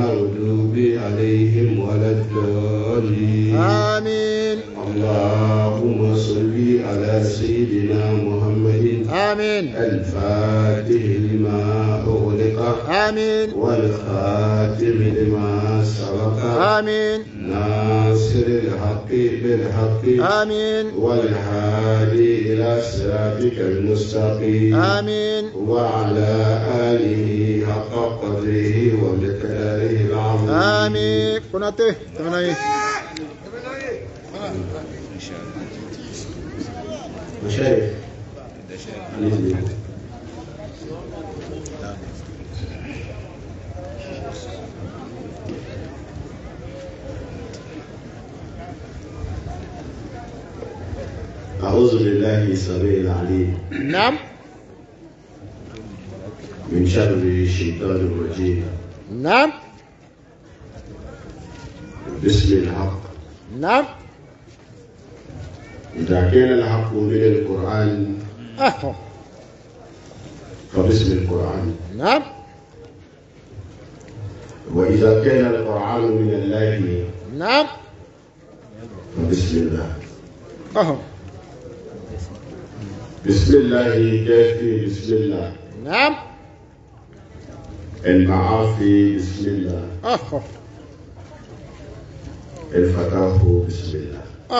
المغضوب عليهم ولا الضالين آمين. اللهم صل على سيدنا محمد آمين. الفاتح لما أغلق آمين. والخاتم لما سبق آمين. ناصر الحق بالحق آمين. والهادي إلى صراطك المستقيم آمين. وعلى آله حق قدره ومقداره العظيم آمين. كنته تمنعي مشايخ أعوذ بالله السميع العليم نعم من شر الشيطان الرجيم نعم بسم الحق نعم. إذا كان الحق من القرآن فبسم القرآن نعم. وإذا كان القرآن من الله نعم. فبسم الله بسم الله كافي بسم الله نعم. المعافي بسم الله الفتاح بسم الله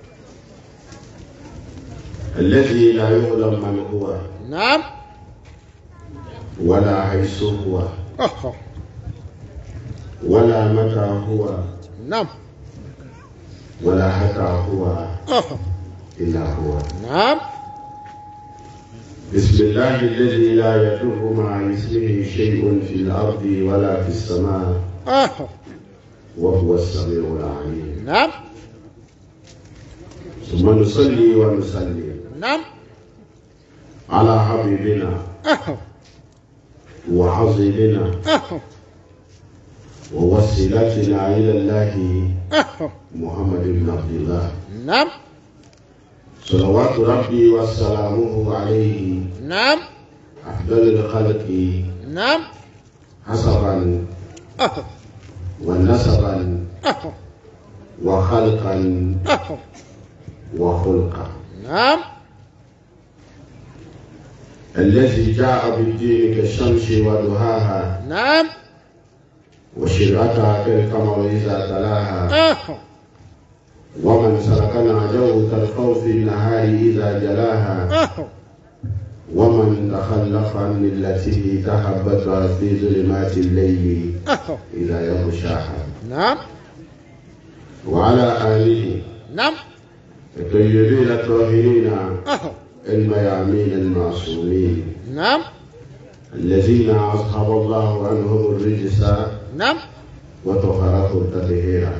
الذي لا يعلم من هو نعم. ولا حيث هو ولا متى هو نعم. ولا حتى هو إلا هو نعم. بسم الله الذي لا يضر مع اسمه شيء في الأرض ولا في السماء وهو السميع العليم. نعم. ثم نصلي ونسلم نعم. على حبيبنا وعظيمنا ووسيلتنا إلى الله محمد بن عبد الله نعم. صلوات ربي وسلامه عليه نعم. أفضل الخلق نعم. حسبا ونسبا وخلقا وخلقا نعم. الذي جاء بالدين كالشمس وضحاها نعم. وشرعتها كالقمر إذا تلاها ومن سلكنا جو كالخوف النهار إذا جلاها ومن تخلف عن ملته تحبط في ظلمات الليل إذا يغشاها نعم. وعلى آله نعم. الطيبين الطاهرين الميامين المعصومين نعم. الذين أصحب الله عنهم الرجس نعم. وطهرهم تطهيرا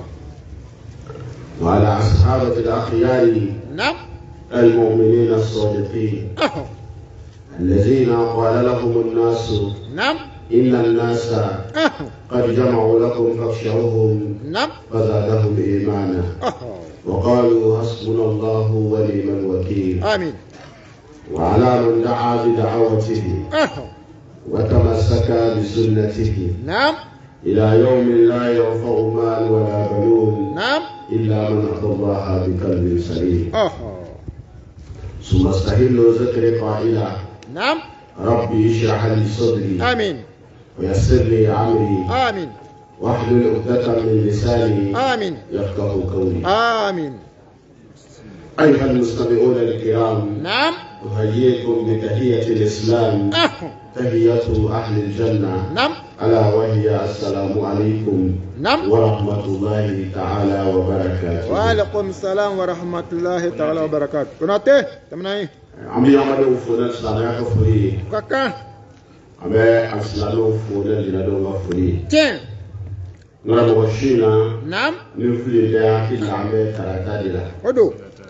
وعلى أصحابة الأخيار نعم. المؤمنين الصادقين الذين قال لهم الناس نعم. إن الناس قد جمعوا لكم فاخشوهم نعم. فزادهم إيمانا وقالوا حسبنا الله ونعم الوكيل. آمين. وعلى من دعا بدعوته وتمسك بسنته نعم. إلى يوم لا ينفع مال ولا بنون نعم. إلا من أتى الله بقلب سليم. ثم استهل ذكر قائلا نعم. ربي اشرح لي صدري آمين. ويسر لي أمري آمين. واحلل عقدة من لساني آمين. يفقه قولي. آمين. أيها المستمعون الكرام نعم. أحييكم بتحية الإسلام تحية أهل الجنة نعم. ألا وهي السلام عليكم نعم. ورحمة الله تعالى وبركاته. وعليكم السلام ورحمة الله تعالى وبركاته. كنته تمنعي أمي أمي وفونا سلامة كفري كاكا أمي أسلامة وفونا لنا كفري تين نرى بوشينا نعم. نفلي لها في العمل تراتادلا. ودو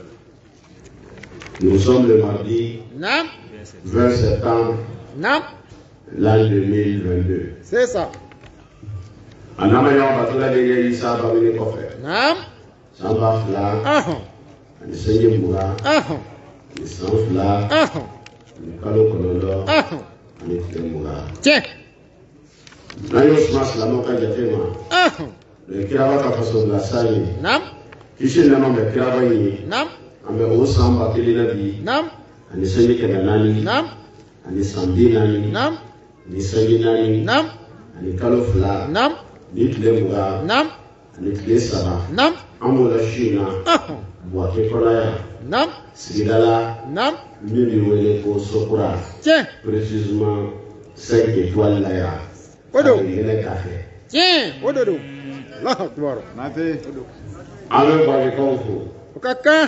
Nous sommes le mardi نعم. 20 septembre نعم. l'an 2022. C'est ça. Anama yawa batula de Isa babini kofe. نعم. Samba fla. Ani senye mura. Ani san fla. Ani kalo konondo. Ani temura. تين Nayo smas la moka jatema. Le kiraba ka faso la sani. Nam. Kishin na mambe kiraba yi. Nam. Ambe osamba kelina bi. Nam. Ani sengi kenanani. Nam. Ani sambinani. Nam. Ni sengi nani. Nam. Ani kalofla. Nam. Ni tlemuga. Nam. Ani tlesaba. Nam. Amola shina. Buake kolaya. Nam. Sigidala. Nam. Mimi wele ko sokura. Tiens. Précisément 5 étoiles là ya. Odo. Le café. Tiens. Odo. Allah Akbar. Nafi. Avec quoi je confonds. Kaka.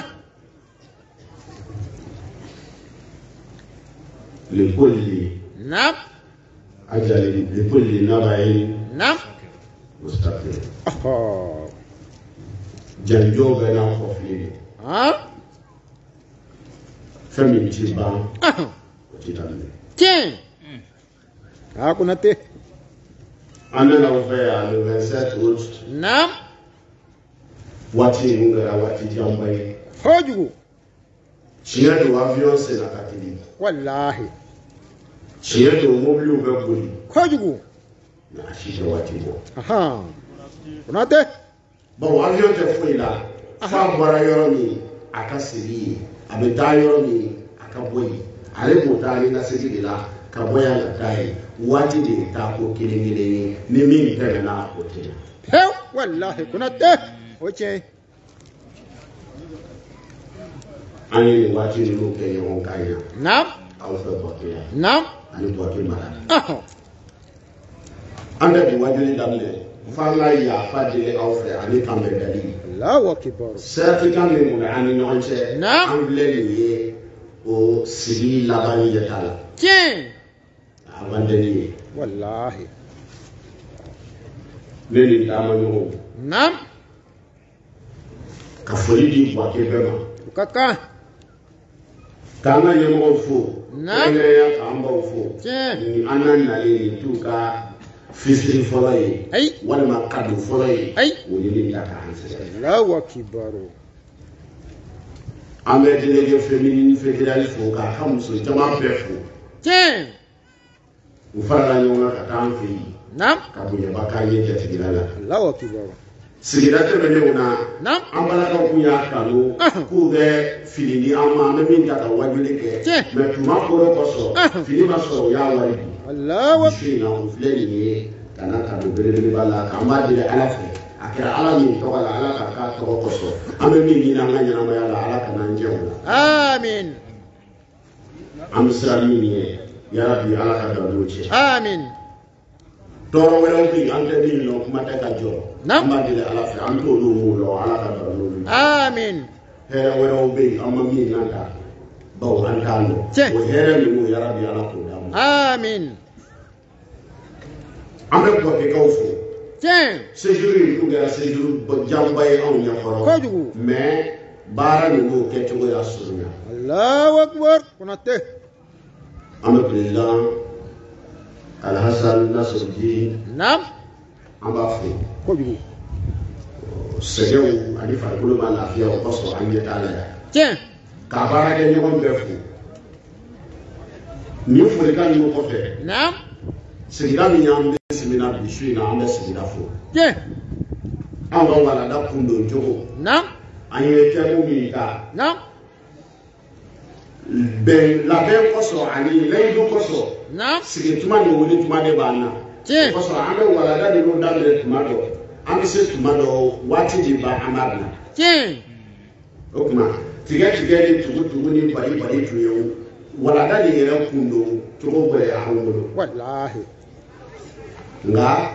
Le poli. Nam. Ajali le poli nabayi. Nam. Mustafa. Oh. Janjo gana kofli. Ah. Famille Tiba. Ah. Titane. Tiens. Ah, Konate. On a ouvert le 27 août. Nam. Wati ngara wati jambai. Hojugu. Chien de avion c'est la catégorie. Wallahi. Chien de mobile ouvert boli. Hojugu. Na chien wati bo. Aha. Konate. Bon, avion te fouille là. Fa bara yoroni akasiri. Abeta yoroni akaboyi. Ale motali na sigi la kaboya na tai. Wati de ta ko kilingile ni mimi tena na hotel. Heu. Wallahi. Konate. Oche. Ani wati ni lo ke yon kaya. Nam. Au fe bokia. Nam. Ani bokia mara. Ah. Anda di wajuli damle. Fala ya fadile au fe ani kambe dali. Allahu Akbar. Certificat me mun ani nyonche. Na. Anglais ni o sigi labani yatala. Tiens. Abandani. Wallahi. Neni tamanyo. Nam. Kafoli di bokia bema. Kaka. Kanga yemo fo. Na. Ene ya kamba fo. Tiens. Ni anan na le tuka fisri folay. Ay. Wala makadu folay. Ay. Woni ni ta kanse. Allahu Akbar. Amé délégué féminine fédéral fo ka hamso jama befu. Tiens. U fara nyonga ka tan fi. Nam. Ka bunya bakanye jatigilala. Allahu Akbar. Sigida tebe ne una. Nam. Ambala ka kunya kanu ku be filini ama me min ta ka wajule ke. Me tuma ko koso. Fili ma so ya wali. Allahu Akbar. Shi na u fleni kana ka do bele bala ka ma dire ala fe. Akira ala min to ala ala ka to koso. Ame min ni na nganya na ma ya ala kana njewu. Amin. Am sirani ni ya rabbi ala ka do ce. Amin. Toro wala bi ante ni no kuma ta ka jo. Nam. Amma dire ala fe am to do mu lo ala ka do. Amin. Here wala bi amma min nanta. Bawo an kando. O here ni mu ya rabbi ala ko da mu. Amin. Ame ko ke ka ufo. Tiens. Séjour ku ga séjour bo jambay on nya foro. Kojugu. Mais bara ni mu ke to ya sunya. Allahu Akbar. Konate. Ame président Al-Hassan Nasruddin Nam. Ambafu. Kojugu. Sɛgɛw ani farikolo ma lafiya o kɔsɔn an ɲɛ t'a la yan. Tiens. K'a baara kɛ ɲɔgɔn bɛɛ fo. Nin folikan ninnu kɔfɛ. Nam. Sigida min y'an bɛ simina bi su in na an bɛ sigida fo. Tiens. Anw ka walanda kundon cogo. Nam. An ye kɛmu min ta. Nam. Bɛn labɛn kɔsɔn ani layidu kɔsɔn. Nam. Sigi tuma ni wuli tuma de b'an na. Tiens. O kɔsɔn an bɛ walanda ninnu daminɛ tuma dɔ. An bɛ se tuma dɔ waati de b'a an b'a bila. Tiens. O kuma tigɛ ni tugu ni bali tun ye o walada de yɛrɛ kun don cogo bɛɛ y'an bolo. Wallahi. Nka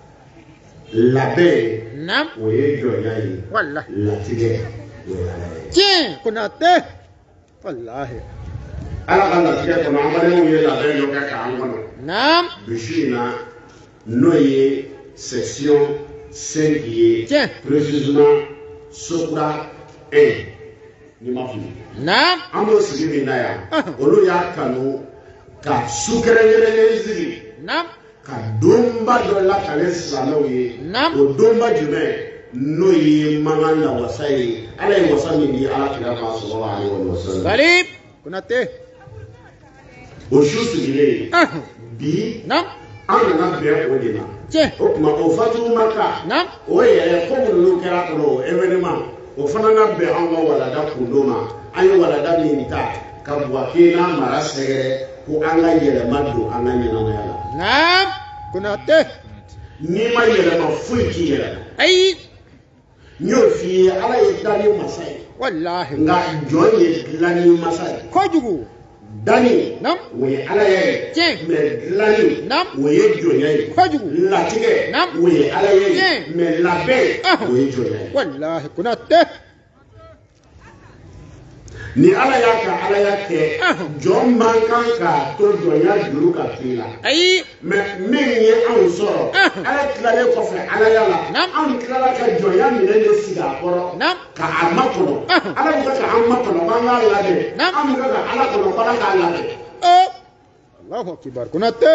labɛn. Nam. O ye jɔnya ye. Wallahi. Latigɛ o ye ala ye. Tiens. Konate. Wallahi. Ala ka latigɛ kɔnɔ an balimaw ye labɛn dɔ kɛ k'an kɔnɔ. Nam. Bi su in na n'o ye section 5 ye. Tiens. Précisément Sokura 1. Ni ma fili. Nam. An b'o sigi min na yan. Olu y'a kanu ka su kɛrɛnkɛrɛnnen sigi. Nam. Ka donba dɔ lakale silamɛw ye. Nam. O donba jumɛn n'o ye mankan na wasa ye. Ala ye wasa min di ala kira ma sallallahu alaihi wa sallam. Salib. Konate. O su sigilen bi Nam. an nana bɛn o de la tiɲɛ o tuma o Fatumata naam o yɛrɛ ko minnu kɛra kɔnɔ o événement o fana na bɛn an ka walada kundo ma an ye walada min ta ka Buwakina mara sɛgɛrɛ ko an ka yɛlɛma don an ka ɲɛnamaya la naam Konate n'i ma yɛlɛma foyi t'i yɛlɛma ayi n y'o f'i ye Ala ye danni masa ye wallahi nka jɔn ye dilanni masa ye kojugu danni naam o ye Ala ye tiɲɛ mais dilanni naam o ye jɔnya ye kojugu latigɛ naam o ye Ala ye tiɲɛ mais labɛn o ye jɔnya ye wallahi Konate ni Ala y'a ka Alaya kɛ jɔn man kan k'a to jɔnya juru ka k'i la ayi mais min ye anw sɔrɔ Ala tilalen kɔfɛ Alaya la anw tilala ka jɔnya minɛ de sigi a kɔrɔ naam k'a makɔnɔ Ala bɛ ka an makɔnɔ k'an k'a labɛn an bɛ ka Ala kɔnɔ k'Ala k'a labɛn Allahu akbar Konate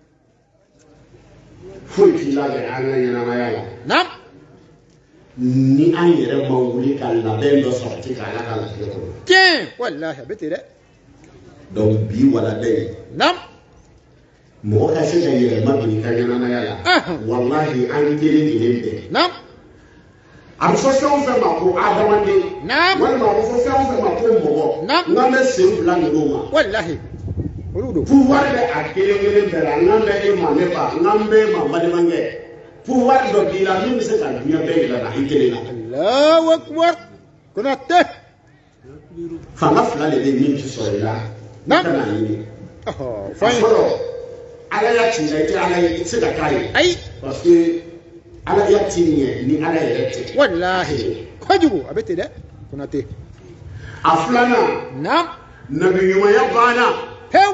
foyi t'i labɛn an ka ɲɛnamaya la naam ni an yɛrɛ ma wuli ka labɛn dɔ sabati k'Ala ka latigɛ kɔnɔ tiɲɛ wallahi a bɛ ten dɛ donc bi walada ye naam mɔgɔ ka se ka yɛlɛma don i ka ɲɛnamaya la wallahi an kelen kelen bɛɛ naam a bɛ fɔ fɛn o fɛn ma ko adamaden naam walima a bɛ fɔ fɛn o fɛn ma ko mɔgɔ n'an bɛ sen fila ninnu ma wallahi olu don pouvoir bɛ a kelen kelen bɛɛ la n'an bɛ e ma ne ba n'an bɛ e ma balimakɛ pouvoir dɔ b'i la min bɛ se ka diɲɛ bɛɛ yɛlɛma i kelen na Allahu akbar Konate fanga fila de bɛ min ti sɔrɔ i la i kana ɲini a fayin fɔlɔ Ala y'a ci la i tɛ Ala ye i tɛ se ka k'a ye ayi parce que Ala y'a ci ɲɛ ni Ala yɛrɛ tɛ wallahi kojugu a bɛ ten dɛ Konate a filanan naam nabi ɲumanya banna pewu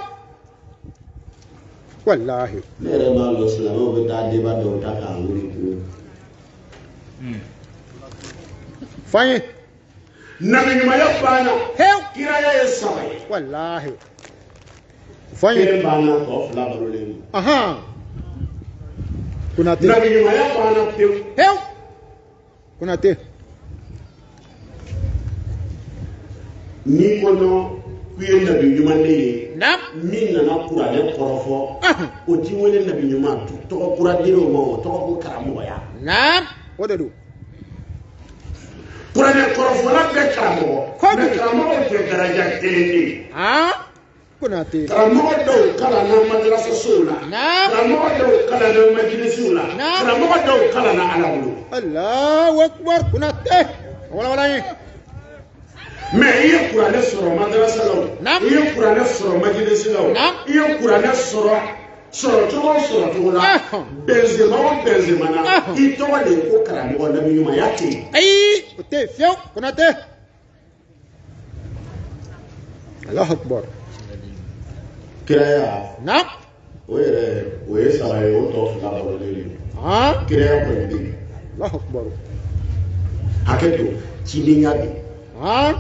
wallahi ne yɛrɛ b'a dɔn silamɛw bɛ taa débat dɔw ta k'a wuli ko fayin nabi ɲumanya banna pewu kiraya ye saba ye wallahi fayin kelen banna tɔ fila balolen don aha Konate nabi ɲumanya banna pewu pewu Konate n'i ko non k'u ye nabi ɲuman de ye naam min nana kuranɛ kɔrɔfɔ o t'i wele nabi ɲuman tɔgɔ kura dir'o ma o tɔgɔ ko karamɔgɔya naam o de don kuranɛ kɔrɔfɔla bɛɛ karamɔgɔ mais karamɔgɔw tɛ daraja kelen de ye Konate karamɔgɔ dɔw kalanna madrasasow la karamɔgɔ dɔw kalanna majlisiw la karamɔgɔ dɔw kalanna Ala bolo Allahu akbar Konate wala wala ye mais i ye kuranɛ sɔrɔ madrasa la i ye kuranɛ sɔrɔ majlisi la i ye kuranɛ sɔrɔ cogo la Benzema o Benzema na i tɔgɔ de ye ko karamɔgɔ nabi ɲumanya tɛ yen ayi o tɛ yen fiyewu Konate Allahu akbar kiraya naam o yɛrɛ o ye saba ye o tɔ fila balolen don kiraya kɔni bɛ yen Allahu akbar hakɛ to cidenya bɛ yen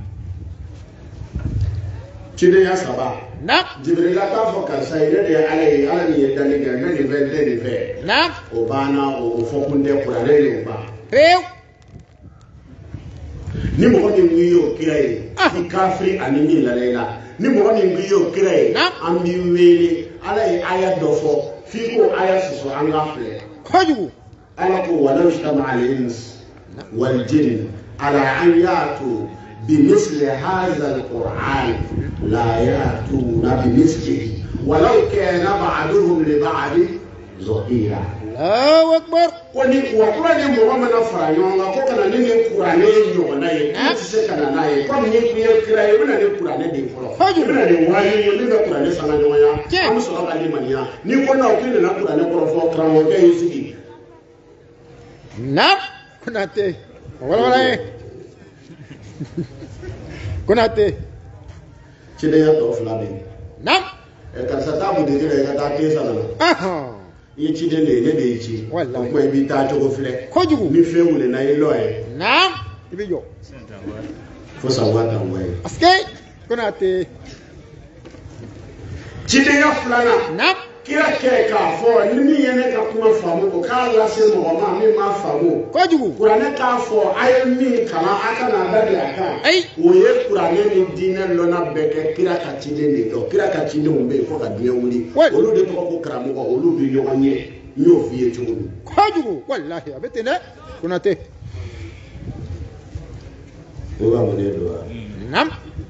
cidenya saba naam Jibrila t'a fɔ karisa ye ne de ye Ala ye Ala nin ye danni kɛ ne nin fɛ ne nin fɛ naam o banna o fɔ kun tɛ kuranɛ y'o ban pewu ni mɔgɔ min ko i y'o kira ye i kafiri ani min lala i la ni mɔgɔ min ko i y'o kira ye an b'i wele Ala ye aya dɔ fɔ f'i ko aya sɔsɔ an k'a filɛ kojugu Ala ko walaw ijtama'a al-ins wal jinn ala an ya'tu بمثل هذا القرآن لا يأتون بمثله ولو كان بعضهم لبعض ظهيرا Allahu akbar ko ni wa kura ni mɔgɔ mana fara ɲɔgɔn kan ko kana ni nin kuranɛ ye ɲɔgɔnna ye k'u tɛ se ka na n'a ye komi ni kun ye kira ye i bɛna ni kuranɛ de fɔlɔ i bɛna ni wahyu ye min bɛ kuranɛ sanga ɲɔgɔnya an bɛ sɔrɔ ka limaniya ni ko n'aw k'i nana kuranɛ kɔrɔ fɔ karamɔgɔkɛ y'i sigi naam Konate wala wala ye Konate cidenya tɔ fila bɛ yen naam karisa taa butiki la i ka taa kesa la i ye ciden de ye ne de y'i ci o kuma i b'i taa cogo filɛ kojugu ni fɛn wulenna i lɔ ye naam i bɛ jɔ fo san waa tan wa ye Konate cidenya filanan naam kira kɛ k'a fɔ ni min ye ne ka kuma faamu o k'a lase mɔgɔ ma min ma faamu kojugu kuranɛ k'a fɔ a ye min kalan a ka n'a da de a kan o ye kuranɛ ni diinɛ lɔnna bɛɛ kɛ kira ka ciden de dɔn kira ka cidenw bɛ yen fo ka diɲɛ wuli olu de tɔgɔ ko karamɔgɔ olu bɛ ɲɔgɔn ye n y'o f'i ye cogo min kojugu walahi a bɛ ten dɛ Konate o b'a wele don wa naam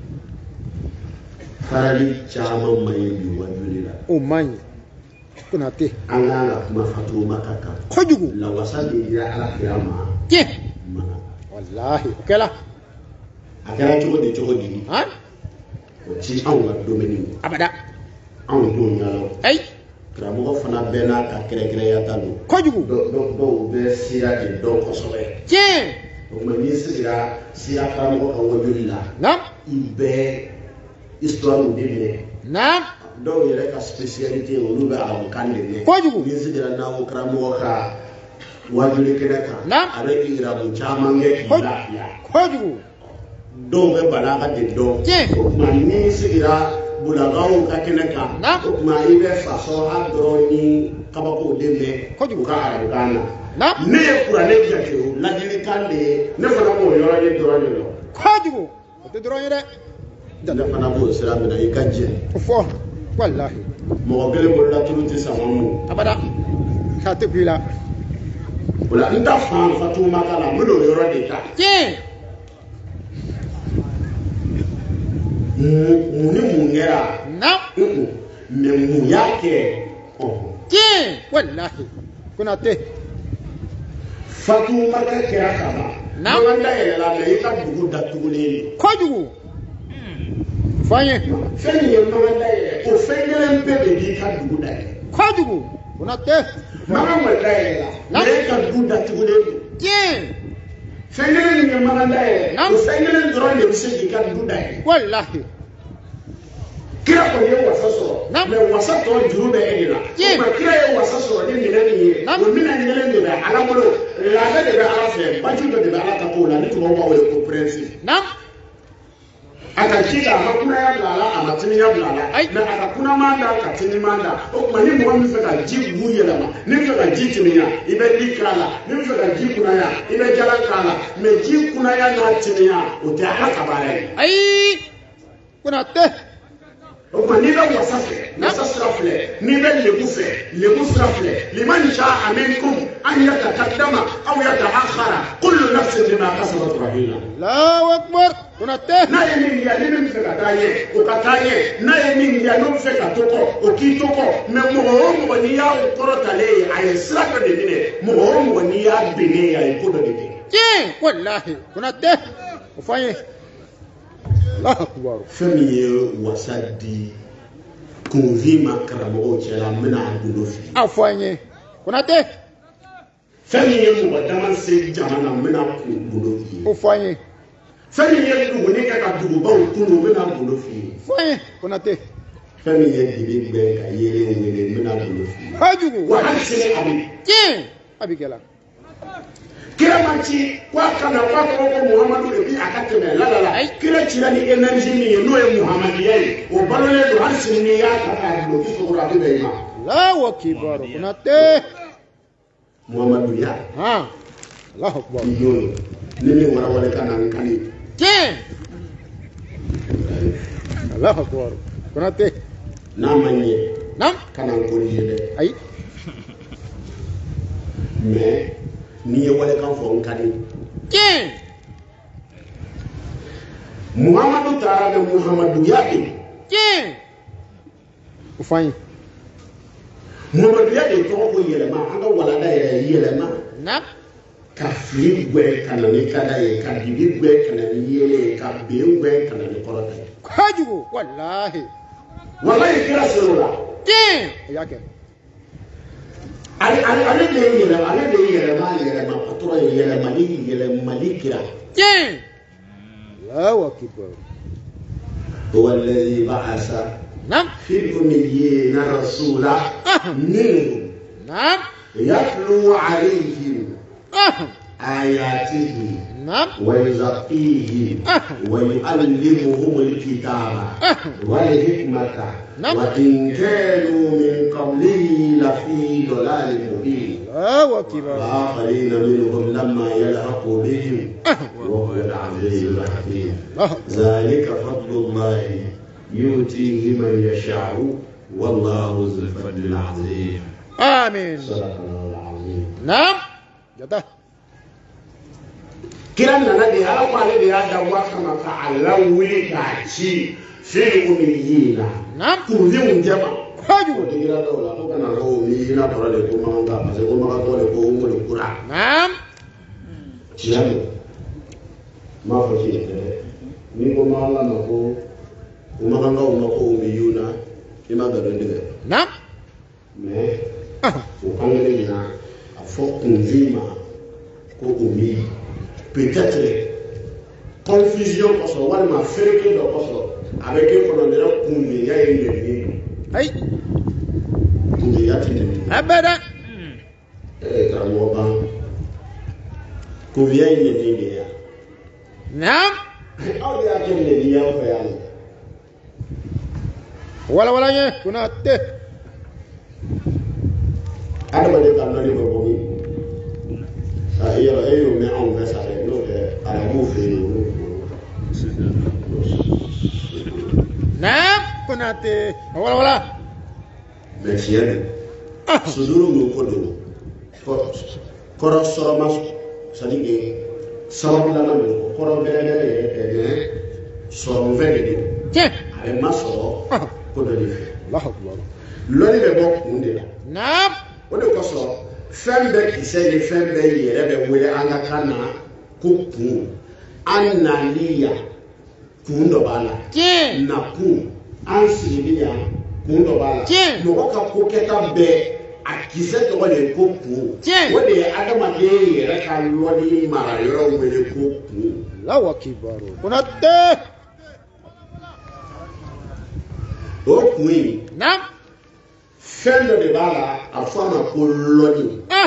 farali caman man ɲi bi wajuli la o man ɲi Konate an kan ka kuma Fatuma ka kan kojugu lawasa de dira Alakira ma tiɲɛ mana walahi o kɛla a kɛra cogo di han o ci anw ka domɛni abada anw t'o ɲɛdɔn ayi karamɔgɔ fana bɛɛ n'a ka kɛrɛkɛrɛnya ta don kojugu dɔw bɛ sira de dɔn kosɛbɛ tiɲɛ o tuma n'i sigira sira karamɔgɔ ka wajuli la naam i bɛ histoire de minɛ naam dɔw yɛrɛ ka spécialité olu bɛ arabukan de mɛn kojugu n'i sigira n'aw karamɔgɔ ka wajuli kɛnɛ kan naam a bɛ irabu caman kɛ k'i lafiya kojugu dɔw bɛ balaga de dɔn tiɲɛ o tuma n'i sigira bulagaw ka kɛnɛ kan naam o tuma i bɛ faso a dɔrɔn ni kabako de mɛn kojugu u ka arabukan na naam ne ye kuranɛ jate o ladilikan de ye ne fana b'o yɔrɔ de dɔrɔn de dɔn kojugu o tɛ dɔrɔn ye dɛ ne fana b'o sira minɛ i ka jɛ o fɔ walahi mɔgɔ kelen bolola tulu tɛ sama mun abada k'a tɛ kun i la o la n ta fan Fatuma ka la n bɛ n'o yɔrɔ de ta tiɲɛ mun ni mun kɛra naam mais mun y'a kɛ tiɲɛ walahi Konate Fatuma ka kɛra kaban naam n'an da yɛlɛla mɛ i ka dugu datugulen kojugu fɔ an ye fɛn min ye mankan da yɛlɛ o fɛn kelen bɛɛ de b'i ka dugu da yɛlɛ kojugu Konate mankan ma da yɛlɛ la mɛ i ka dugu datugulen don tiɲɛ fɛn kelen min ye mankan da yɛlɛ naam o fɛn kelen dɔrɔn de bɛ se k'i ka dugu da yɛlɛ walahi kira kɔni ye wasa sɔrɔ naam mɛ wasa tɔ juru bɛ e de la tiɲɛ o kira ye wasa sɔrɔ ni minɛn min ye naam o minɛn kelen de bɛ ala bolo labɛn de bɛ ala fɛ baju dɔ de bɛ ala ta k'o la ni tubabu b'a wele ko prince naam a ka ji la a ma kunaya bila a la a ma timiya bila a la ayi mɛ a ka kunaman da ka timiman da o tuma ni mɔgɔ min fɛ ka ji bu yɛlɛma ni fɛ ka ji timiya i bɛ li k'a la ni fɛ ka ji kunaya i bɛ jala k'a la mɛ ji kunaya n'a timiya o tɛ ala ka baara ye ayi Konate o tuma n'i bɛ wasa fɛ wasa sira filɛ n'i bɛ lebu fɛ lebu sira filɛ liman sha'a minkum an yataqaddama aw yata'akhkhara kullu nafsin bima kasabat rahina Allahu akbar Konate n'a ye min diya ni min fɛ ka taa ɲɛ o ka taa ɲɛ n'a ye min diya n'o fɛ ka to kɔ o k'i to kɔ mɛ mɔgɔ o mɔgɔ n'i y'a kɔrɔtalen ye a ye sira dɔ de minɛ mɔgɔ o mɔgɔ n'i y'a bennen ye a ye ko dɔ de kɛ tiɲɛ walahi Konate o fɔ an ye Allahu akbar fɛn min ye wasa di kunfin ma karamɔgɔw cɛla n bɛna a gundo f'i ye a fɔ an ye Konate fɛn min ye mɔgɔ dama se jamana n bɛna gundo f'i ye o fɔ an ye fɛn min ye duguni kɛ ka dugubaw kunun n bɛna gundo f'i ye fɔ an ye Konate fɛn min ye dibi gbɛ ka yeelen wele n bɛna gundo f'i ye kojugu wa hali sini a bɛ tiɲɛ a bɛ kɛla kira ma ci k'a kana k'a tɔgɔ ko muhamadu de bi a ka tɛmɛ lalala kira cira ni énergie min ye n'o ye muhamadiya ye o balolen don hali sini n'i y'a ta k'a dulon kisokoro a bɛ bɛn i ma Allahu akbar Konate muhamaduya han Allahu akbar i y'o ye ni min warawale ka na n kali tiɲɛ Allahu akbar Konate n'a ma ɲɛ naam ka na n corriger dɛ ayi mais n'i ye walekan fɔ n ka di tiɲɛ muhamadu taara mɛ muhamaduya bɛ yen tiɲɛ o fɔ an ye muhamaduya de tɔgɔ ko yɛlɛma an ka walanda yɛrɛ yɛlɛma naam ka fili gwɛ ka na ni kada ye ka dibi gwɛ ka na ni yeele ye ka ben gwɛ ka na ni kɔrɔta ye kojugu walahi walayi kira ser'o la tiɲɛ o y'a kɛ ale de ye yɛlɛma patɔrɔn ye yɛlɛmali kira tiɲɛ Allahu akbar huwa alladhi ba'atha naam fil ummiyina rasula minhum naam yatlu alayhim آياته نعم ويزكيهم ويعلمهم الكتاب والحكمة وإن كانوا من قبله لفي ضلال مبين وآخرين منهم لما يلحقوا بهم وهو العزيز الحكيم ذلك فضل الله يؤتيه من يشاء والله ذو الفضل العظيم آمين صدق الله العظيم نعم جدا kiran na de ala kwale de ada waka maka ala wuli ka ci fi umiyina نعم ku vi un jama haju ko de gira do la ko kana ro mi na to le ko ma nga pa se ko ma to le ko mo le kura نعم ciano ma fo ci ni ko ma la na ko ma nga ma ko umiyuna ni ma ga do de نعم mais o kangere ni na a fo kunvima ko umi peut-être confusion parce que walima fereke do parce que avec un colonel kunvi ya yeye أي kunvi ya tini أبدا kamo ba kunvi ya yeye ni ya نعم aw ya kenne ni ya fa ya ولا يه كنا ته adama de kan no bo mi ayo me on va ça no de ala mo fe نعم كنا ته ولا mais ciel suduru mo ko do koro soro mas sadi ke soro la na mo koro bere soro vere de تيه ale ma soro ko do ni fe الله أكبر lori be bo kunde la نعم o de ko so fɛn bɛɛ kisɛ ni fɛn bɛɛ yɛrɛ bɛ wele an ka kan na ko kun an nali yan kun dɔ b'a la تيه na kun an sigili yan kun dɔ b'a la Tiɲɛ. mɔgɔ ka ko kɛta bɛɛ a kisɛ tɔgɔ de ye ko kun Tiɲɛ. o de ye adamaden yɛrɛ ka lɔni mara yɔrɔ wele ko kun الله أكبر كنا ته o kun in نعم fɛn dɔ de b'a la a fɔ a ma ko lɔni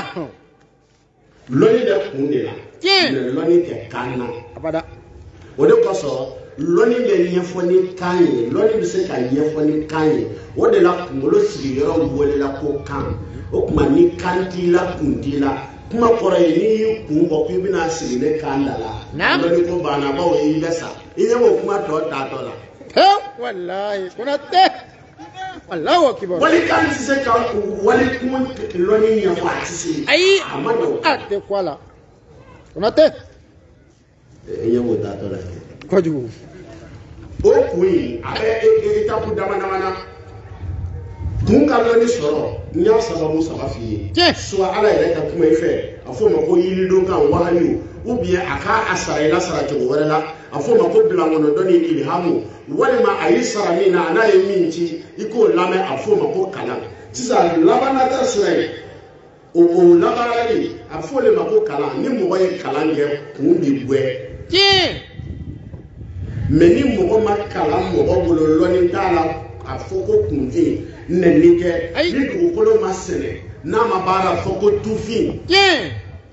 lɔni bɛ kun de la Tiɲɛ. mɛ lɔni tɛ kan na. أبدا o de kosɔn lɔnni bɛ ɲɛfɔ ni kan ye lɔnni bɛ se ka ɲɛfɔ ni kan ye o de la kunkolo sigiyɔrɔ welela ko kan o tuma ni kan t'i la kun t'i la kuma kɔrɔ ye n'i y'i kun bɔ k'i bɛna sigi ne kan da la Naamu. lɔnni ko banna bawo i bɛ sa i ɲɛ b'o kuma tɔ tatɔ la والله كنا ته الله أكبر wali kan tɛ se ka wali kuma lɔnni ɲɛfɔ a tɛ se أي a ma nɔgɔn أتى كوالا كنا ته i ɲɛ b'o tatɔ la كجو o kun in a bɛ etapu dama dama na kun ka lɔnni sɔrɔ n y'a sababu saba f'i ye Tiɲɛ. soit ala yɛrɛ ka kuma i fɛ a fɔ o ma ko yiridon kan wahaliw ou bien a k'a sara i la sara cogo wɛrɛ la a fɔ o ma ko bilankɔnɔdɔ ni ilhamu walima a y'i sara min na a n'a ye min ci i k'o lamɛn a fɔ o ma ko kalan sisan labanata sira ye o labanali a fɔ o de ma ko kalan ni mɔgɔ ye kalan kɛ kun bi bɔ تيه mais ni mɔgɔ ma kalan mɔgɔ bolo lɔnni t'a la a fɔ ko kunfin nɛni kɛ Ayi. ni dugukolo ma sɛnɛ n'a ma baara fɔ ko tufin تيه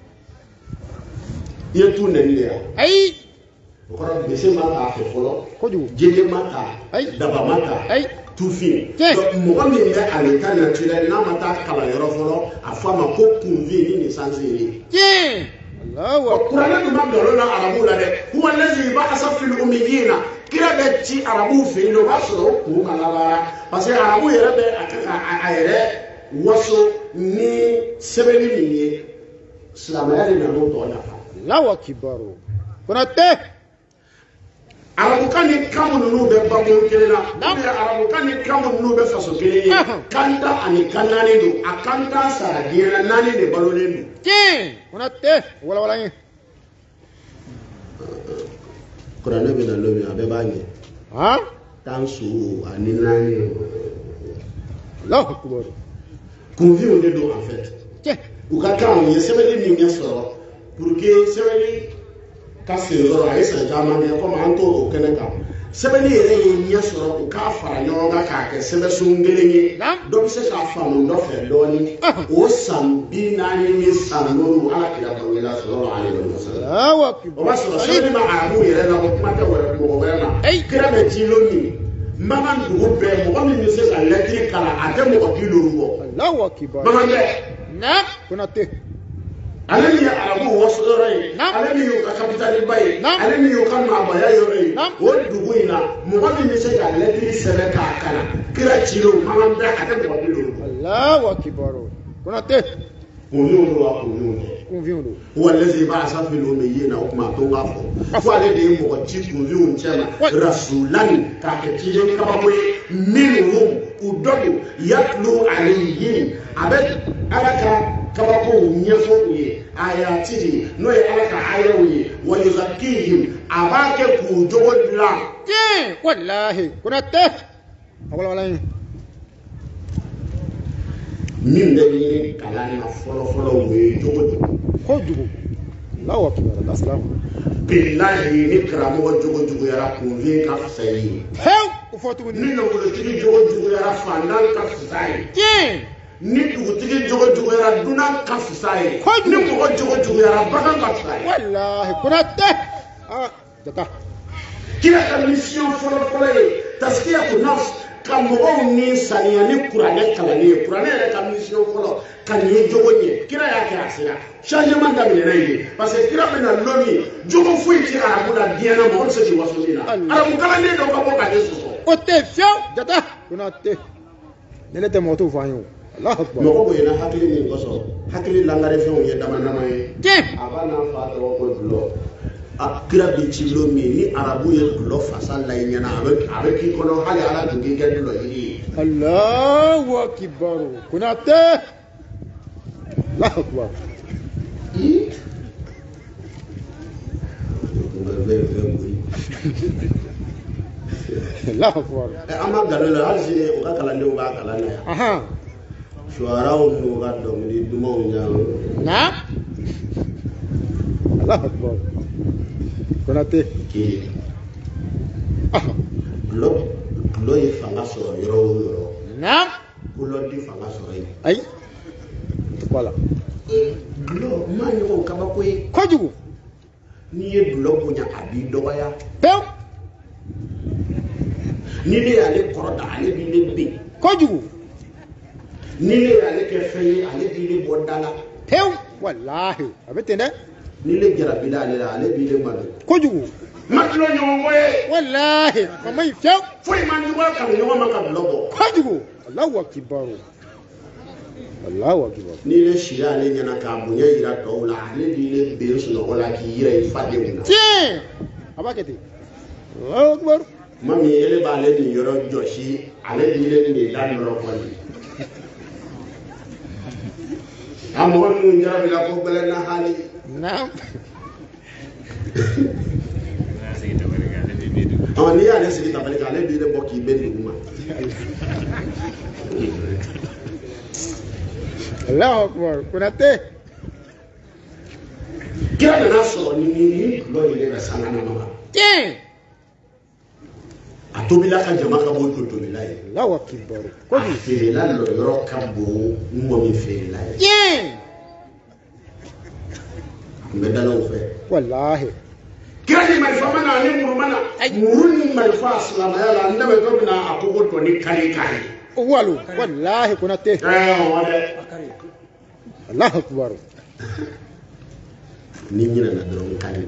i ye tu nɛni de ya أي o kɔrɔ gese ma k'a fɛ fɔlɔ كجو jele ma ta Ayi. daba ma ta Ayi. tufin Tiɲɛ. donc mɔgɔ min bɛ ale ta naturel n'a ma taa kalanyɔrɔ fɔlɔ a fɔ a ma ko kunfin ni nin sanse ye تيه الله أكبر kuranɛ dun ma bila olu la arabu la dɛ huwa allazi ba'asa fil ummiyina kira bɛ ci arabu fɛ yen nɔ o b'a sɔrɔ o kun ka labaara parce que arabu yɛrɛ bɛ a yɛrɛ waso ni sɛbɛnni min ye silamɛya de nana o tɔ nafa الله أكبر كنا ته arabukan ni kan ninnu bɛ bangun kelen na Naam. ou bien arabukan ni kan ninnu bɛ faso kelen ye kanta ani kan naani don a kan tan sara diɲɛ na naani de balolen don تيه كنا ته ولا يه kuranɛ bɛ na don min a bɛɛ b'a ɲɛ ها tan su ani naani الله أكبر kunfinw de don en fait تيه u ka kan u ye sɛbɛnni min kɛ sɔrɔ pour que sɛbɛnni ka sen sɔrɔ a ye san caman kɛ komi an t'o kɛnɛ kan sɛbɛnni yɛrɛ ye ɲɛ sɔrɔ u k'a fara ɲɔgɔn kan k'a kɛ sɛbɛnsun kelen ye dɔ bɛ se k'a faamu dɔ fɛ dɔɔni o san 40 ni san 5 ala kira bangela sallallahu alaihi wasallam o b'a sɔrɔ sɛbɛnni ma arabu yɛrɛ la o kuma tɛ mɔgɔ wɛrɛ la kira bɛ jilo min Maman dugu bɛɛ mɔgɔ min bɛ se ka lɛtiri kalan a tɛ mɔgɔ 50 bɔ Maman bɛɛ Konate ale min ye arabu waso yɔrɔ ye ale min y'u ka kapitaliba ye ale min y'u ka maabaya yɔrɔ ye o dugu in na mɔgɔ min bɛ se ka lɛtiri sɛbɛn k'a kalan kira cilo Maman bɛɛ a tɛ mɔgɔ 50 bɔ Allahu akbar Konate kunfiw do wa kunfiw do wallazi ba safi lo me yena o kuma to nga fo fo ale de mɔgɔ ci kunfiw cɛla rasulan ka kɛ cilen kabako ye minhum udodu yatlu alayhim a bɛ ala ka kabako ɲɛfɔ u ye ayati de n'o ye ala ka ayaw ye wa yuzakihim a b'a kɛ k'u jogo dilan wallahi Konate wala min bɛ ɲini kalan na fɔlɔ o ye jogo jugu kojugu Allahu akbar tasalamu billahi ni karamɔgɔ jogo juguyara kunfin ka fisa ye o fɔ tuguni ni nafolotigi jogo juguyara fantan ka fisa ye ni dugutigi jogo juguyara dunan ka fisa ye ni mɔgɔ jogo juguyara bagan ka fisa ye wallahi Konate jata kira ka mission fɔlɔ ye taskiya kun nafs ka mɔgɔw ni saniya ni kuranɛ kalanni ye kuranɛ yɛrɛ ka mission fɔlɔ ka nin jogo ɲɛ kira y'a kɛ a sera changement daminɛna ye parce que kira bɛna lɔnni jogo foyi tɛ arabu la diɲɛ na mɔgɔ tɛ se k'i waso min na arabu kalanden dɔw ka bɔ ka ne sɔsɔ o tɛ fiyewu jata Konate ne tɛ mɔgɔ t'o fɔ an ye o Allahu akbar mɔgɔ bonyana hakili min kɔsɔn hakili langare fɛnw ye dama dama ye a b'a n'a fa tɔgɔ ko dulɔ kira bɛ ci lo min ni arabu ye dulɔ fasa la i ɲɛna a bɛ k'i kɔnɔ hali ala tun k'i kɛ dulɔ yiri ye Allahu akbar Konate Allahu akbar Allahu akbar an ma nkalon la hali sini u ka kalandenw b'a kalan na yan suwaraw n'u ka dɔnkili dumanw ɲa na Allahu akbar Konate dulɔ ye fanga sɔrɔ yɔrɔ o yɔrɔ dulɔ di fanga sɔrɔ yen ayi tɛ ko a la dulɔ ma ɲɔgɔn kabako ye kojugu n'i ye dulɔ bonya a b'i dɔgɔya pewu ni ne y'ale kɔrɔta ale b'i ne ben kojugu ni ne y'ale kɛ fɛn ye ale b'i ne bɔ da la pewu walahi a bɛ ten dɛ ni ne jarabila ale la ale b'i ne malo kojugu ma tulo ɲɔgɔn kɔ ye walahi a ma ɲi fiyewu foyi ma juguya kanu ɲɔgɔn ma ka dulɔ bɔ kojugu Allahu akbar Allahu akbar ni ne sira ale ɲɛna k'a bonya yira tɔw la ale b'i ne ben sunɔgɔ la k'i yira i fadenw na tiɲɛ a b'a kɛ ten Allahu akbar ma min ele b'ale nin yɔrɔ jɔsi ale b'i ne nin de da yɔrɔ kɔni a mɔgɔ minnu jarabila ko gbɛlɛ na hali naam n'i y'ale sigi tabali kan ale b'i ne bɔ k'i bɛ dugu ma Allahu akbar Konate kira nana sɔrɔ ni dulɔ ye ne ka sanga na ma a tobila ka jama ka bɔ to tobila ye Allahu akbar ko bi feerela yɔrɔ ka bon mɔgɔ min feerela ye n bɛ dalaw fɛ wallahi kira ni marifa mana ani muru mana muru ni marifa silamɛya la n dɛmɛ dɔ bɛna a ko ko tɔ ni kari kari walo wallahi Konate Allahu akbar ni ɲinɛna dɔrɔn kari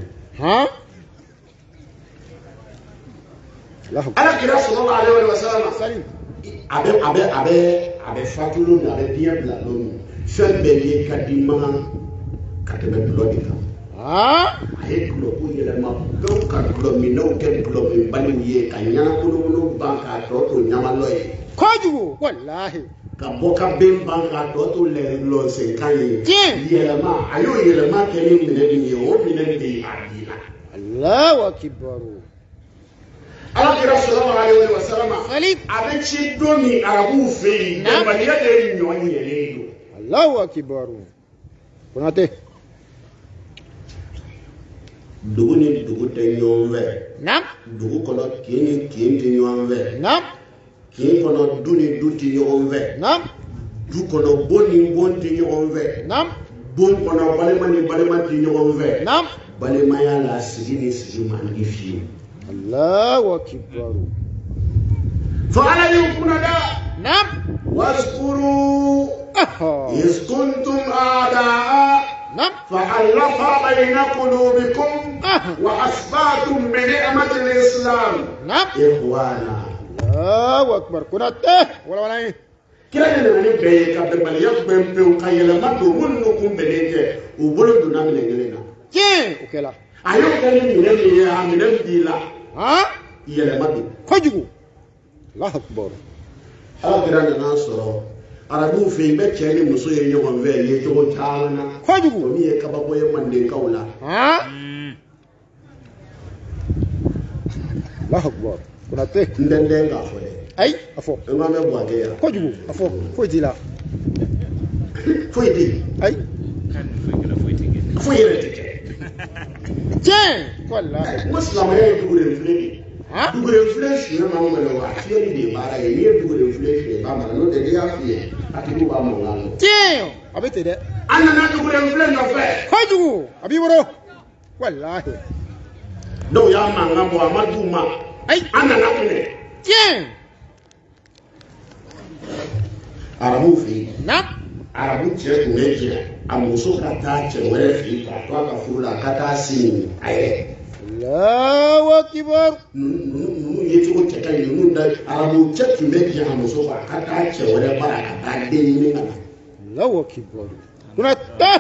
ala kira sallallahu alaihi wasallam a bɛ fatu don min a bɛ diɲɛ bila don min fɛn bɛɛ ye ka di makan ka tɛmɛ dulɔ de kan a ye dulɔ ko yɛlɛma dɔw ka dulɔ minɛnw kɛ dulɔ min baliw ye ka ɲanakolokolo ban k'a tɔ to ɲamalɔ ye kojugu wallahi ka bɔ ka ben ban k'a tɔ to lɛrilɔ senkan ye yɛlɛma a y'o yɛlɛma kɛ ni minɛ min ye o minɛ de ye a di la Allahu akbar ala kira sallallahu alaihi wasallam a bɛ ci don min arabuw fɛ yen bɛnbaliya de ye ɲɔ ɲɛlen don Allahu akbar Konate dugu ni dugu tɛ ɲɔgɔn fɛ Naam. dugu kɔnɔ kin ni kin tɛ ɲɔgɔn fɛ Naam. kin kɔnɔ du ni du tɛ ɲɔgɔn fɛ Naam. du kɔnɔ bon ni bon tɛ ɲɔgɔn fɛ Naam. bon kɔnɔ balima ni balima tɛ ɲɔgɔn fɛ Naam. balimaya la sigi ni sigi man di fiyewu Allahu akbar. fo ala y'u kunna da Naam. waskuru Aha. iz kuntum a'daa Naam. فألف بين قلوبكم وأصبحتم بنعمة الإسلام Naam. إخوانا Allahu akbar. Kuna teh wala wala ni. kira ne nani bɛɛ ka bɛnbaliya bɛn pewu ka yɛlɛma don minnu kun bɛnnen tɛ u bolo donna minɛ kelen na Tiɲɛ o kɛla. a y'o kɛ ni minɛ min ye a minɛ d'i la Han? yɛlɛma don Kojugu. Allahu akbar. ala kira nana sɔrɔ arabuw fɛ yen bɛ cɛ ni muso ye ɲɔgɔn fɛ ye cogo caman na Kojugu. o min ye kabako ye mandenkaw la Han? Allahu akbar. Kuna teh. n tɛ n tɛ k'a fɔ dɛ Ai, afɔ. n k'an bɛ bɔ a kɛ yan Kojugu. Afɔ. Foyi t'i la. foyi tɛ yen Ai. foyi yɛrɛ tɛ kɛ Tiɲɛ. Wallahi. n ko silamɛya ye dugu de filɛ de ye Han? dugu de filɛ siɲɛ ma mɛnɛ wa fiyɛli de ye baara ye n'i ye dugu de filɛ fiɲɛ ba mara n'o tɛ n'i y'a fiyɛ a tigi b'a mankan mɛn Tiɲɛ. A bɛ ten dɛ. an nana dugu de filɛ nɔfɛ Kojugu. A b'i bolo. Wallahi. dɔw y'a mankan bɔ a ma d'u ma Ai. an nana minɛ Tiɲɛ. arabuw fɛ yen Naam. arabu cɛ tun bɛ jɛ a muso ka taa cɛ wɛrɛ fɛ yen k'a to a ka furu la a ka taa se ɲini a yɛrɛ Allahu akbar. ninnu ye cogo cɛ ka ɲi ninnu da arabu cɛ tun bɛ jɛ a muso kan a ka taa cɛ wɛrɛ bara ka taa den ɲini ka na Allahu akbar. Kuna teh.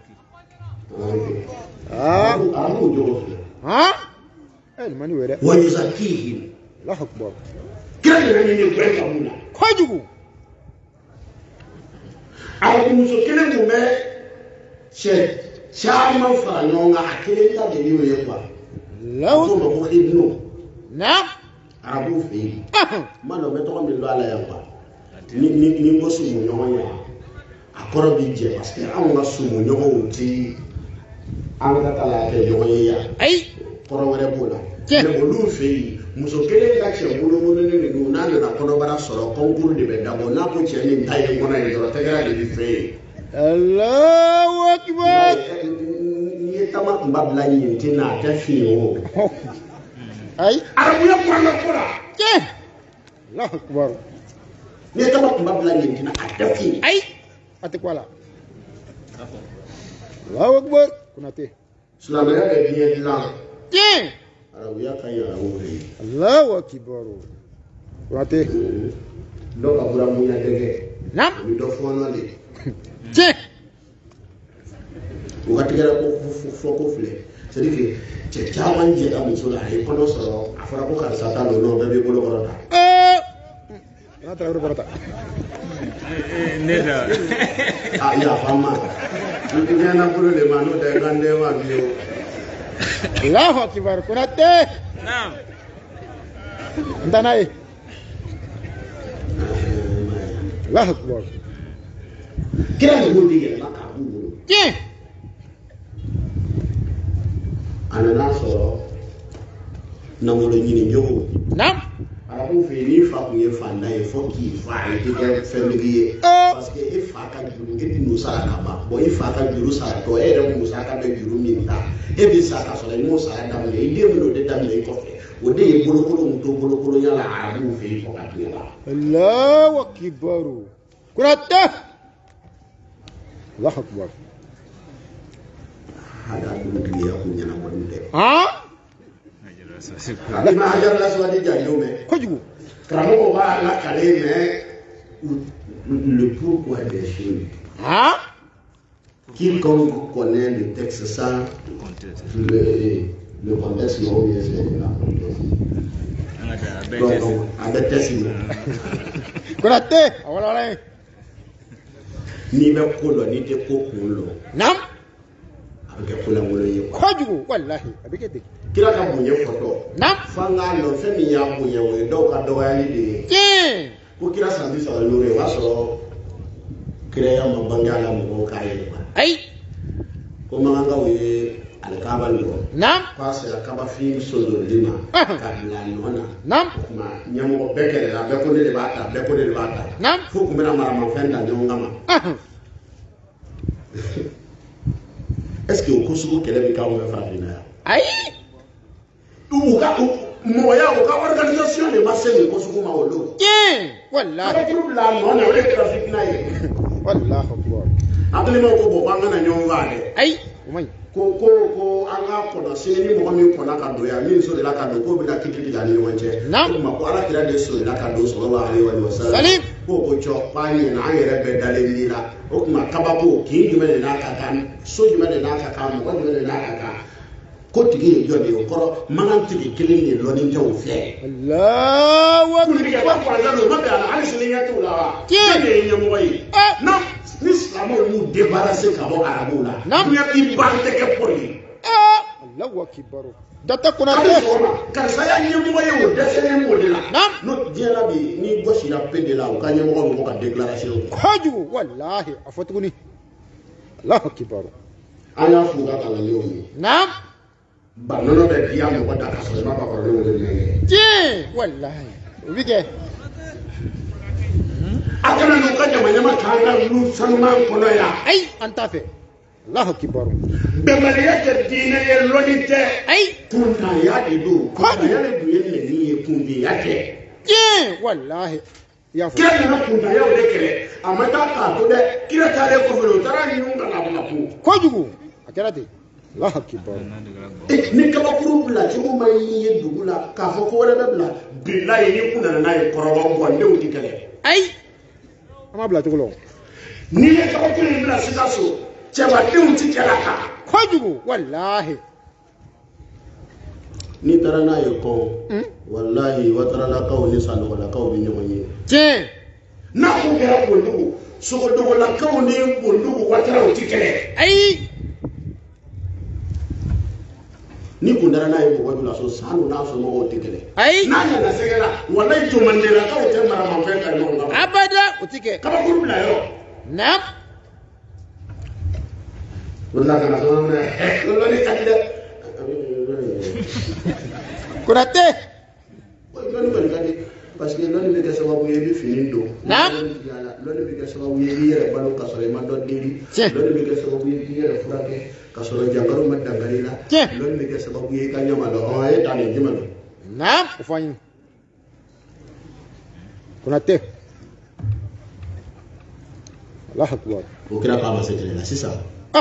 Ah. arabu jogo filɛ Han? Eh, mani wɛrɛ. wa yuzakihim Allahu akbar. kira nana ɲini bɛɛ ka mun na Kojugu. arabu muso kelen tun bɛ cɛ caman fara ɲɔgɔn kan a kelen ta de y'o ye kuwa a Allahu. t'o ma ko ibnu Naam. arabu fɛ yen Ahan. n b'a dɔn n bɛ tɔgɔ min dɔn a la yan kuwa ni ko sumu ɲɔgɔn ye a kɔrɔ b'i jɛ parce que anw ka sumu ɲɔgɔnw ti an ka taa kɛ ɲɔgɔn ye yan Ai. kɔrɔ wɛrɛ b'o la Tiɲɛ. mɛ olu fɛ yen muso kelen ka cɛ wolowololen ninnu n'a nana kɔnɔbara sɔrɔ kɔnkuru de bɛ dabɔ n'a ko cɛ nin ta ye kɔnɔ ye dɔrɔn tɛgɛra de bɛ fɛn ye Allahu akbar. n'i ye tama kunba bila yen tin na a tɛ fiɲɛ o Ai. arabuya kuranɛ ko la Tiɲɛ. Allahu akbar. n'i ye tama kunba bila yen tin na a tɛ fiɲɛ Ai. A tɛ ku a la. Allahu akbar. Kuna teh. silamɛya bɛ diɲɛ dilan Tiɲɛ. arabuya ka ɲi arabu fɛ yen Allahu akbar. Kuna teh. dɔw ka bura munya dɛgɛ Naam. o bɛ dɔ fɔɔnɔ de Tiɲɛ. o ka tigɛra ko fɔ ko filɛ c'est à dire que cɛ caman jɛra muso la a ye kɔnɔ sɔrɔ a fɔra ko karisa ta don bɛɛ b'i bolo kɔrɔ ta N'a taara yɔrɔ kɔrɔta. Ne da. a yafa n ma n ɲɛna bolo de ma n'o tɛ n ka den ma bilen o Allahu akbar. Kuna teh. Naam. N taa n'a ye. Allahu akbar. kira ninnu de yɛlɛma k'a b'u bolo Tiɲɛ. a nana sɔrɔ nafolo ɲini jogo Naam. arabu fɛ yen n'i fa tun ye fantan ye fo k'i fa ye i tɛ kɛ fɛntigi ye parce que e fa ka juru e tɛ n'o sara ka ban bon i fa ka juru saratɔ e yɛrɛ musaka bɛ juru min ta e bɛ sa ka sɔrɔ i m'o sara daminɛ i den bɛ o de daminɛ i kɔfɛ o de ye bolokolo min to bolokolonya la arabuw fɛ yen fo ka diɲɛ la Allahu akbar. Kuna teh. Allahu akbar. hada dugutigiya kun ɲɛnabɔlen tɛ Han? i ma hajar laswadi jariyo mɛn Kojugu. karamɔgɔ b'a lakale mais le pourquoi des choses Han? quiconque connaît le texte sans le contexte non bien c'est la contexte donc avec texte Kuna teh. Wala wala ye. n'i bɛ ko dɔn n'i tɛ ko kun dɔn Naam. a bɛ kɛ ko lankolon ye quoi Kojugu. Wallahi. A bɛ kɛ ten. kira ka bonya fɔtɔ Naam. f'an k'a dɔn fɛn min y'a bonya o ye dɔw ka dɔgɔyali de ye Tiɲɛ. ko kira san 35 o b'a sɔrɔ kiraya ma bange a la mɔgɔw k'a yɛlɛma Ai. ko makankaw ye alkaba lo Nam. kwase akaba fi solo lima kabla nona Nam. ma nyamo bekere la beko de bata beko de bata Nam. fuku mena mara mafenda nyongama est-ce que okusuku kele bi kawo fa fina Ai. Tu ka moya o ka organisation de maseni okusuku ma wolo Wallahi. ka groupe la nona o le trafic na ye Wallahu akbar. akele ma ko bo banga na nyonga de Ai. Umay. ko an ka kɔnɔ sini ni mɔgɔ min kɔnɔ ka don yan min so de la ka don k'o bɛna kiti tigɛ ani ɲɔgɔn cɛ Naam. o tuma ko ala kira de so de la ka don sallallahu alaihi wa sallam Salim. k'o ko cɔ k'a ɲɛna an yɛrɛ bɛɛ dalen b'i la o tuma kabako kin jumɛn de n'a ka kan so jumɛn de n'a ka kan mɔgɔ jumɛn de n'a ka kan ko tigi ye jɔn de ye o kɔrɔ mankan tigi kelen de lɔnni tɛ o fɛ. Allahu akbar. kuntigi ba faransa don o ma bɛn a la hali sini ɲɛ t'o la wa. Tiɲɛ. jɔn de ye ɲɛmɔgɔ ye. na ni silamɛw y'u débarrasser ka bɔ arabuw la. Naam. diɲɛ i ba tɛ kɛ pɔri ye. Allahu akbar. Data Konate. Karisa ya ɲɛmɔgɔ ye o dɛsɛlen b'o de la. Naam. N'o diɲɛ na bi ni gosira pe de la o ka ɲɛmɔgɔ mɔgɔ ka déclaration. Kojugu wallahi a fɔ tuguni. Allahu akbar. An y'a f'u ka kalandenw ye. Naam. Ba nɔnɔ bɛ diya mɔgɔ da ka sɔrɔ i ma bakɔrɔlenw de ɲɛgɛn. Tiɲɛ wallahi. O bi kɛ. A kana n'u ka ɲama-ɲama k'an ka lu sanuman kɔnɔ yan. Ayi an t'a fɛ. Allahu akbar. Bɛnbaliya tɛ diinɛ ye lɔnni tɛ. Ayi. Kuntanya de don. Kuntanya de dun ye nɛni ye kuntiya tɛ. Tiɲɛ wallahi. I y'a fɔ. Kira nana kuntanyaw de kɛlɛ a ma taa k'a to dɛ kira taalen kɔfɛ o taara ɲinun ka na bana ko. Kojugu a kɛra ten. Allahu akbar. Ni kabakuru bila cogo ma y'i ye dugu la k'a fɔ ko wɛrɛ bɛ bila bilayi ni kun nana n'a ye kɔrɔbɔ bɔndenw ti kɛlɛ. Ayi. An ma bila cogo la. N'i ye kabakuru in bila Sikaso cɛbadenw ti kɛlɛ a kan. Kojugu wallahi. N'i taara n'a ye kɔn walahi Wataralakaw ni Sanɔgɔlakaw bɛ ɲɔgɔn ye. Tiɲɛ. N'a kun kɛra Bondugu Sogodogolakaw ni Bondugu Wataraw ti kɛlɛ. Ayi. Ni kun dara n'a ye mɔgɔ bila so Sanu n'a somɔgɔw ti kɛlɛ. Ayi. N'a nana sɛgɛ la walahi Jomandelakaw tɛ maramafɛn ta ɲɔgɔn kan. Abada o ti kɛ. Kabakuru bila yɔrɔ. Naam. O la kana sɔn mɛ lɔni ka di dɛ. Konate. Lɔni kɔni ka di parce que lɔni bɛ kɛ sababu ye i bɛ fini don. Naam. Lɔni bɛ kɛ sababu ye i b'i yɛrɛ balo ka sɔrɔ i ma dɔ deli. Tiɲɛ. Lɔni bɛ kɛ sababu ye i b'i yɛrɛ furakɛ ka sɔrɔ jangaro ma dankari la. Tiɲɛ. Lɔni bɛ kɛ sababu ye i ka ɲama dɔn e ta nin jumɛn don. Naam. O fɔ an ye. Konate. Allahu akbar. O kɛra k'a ma se kɛlɛ la sisan.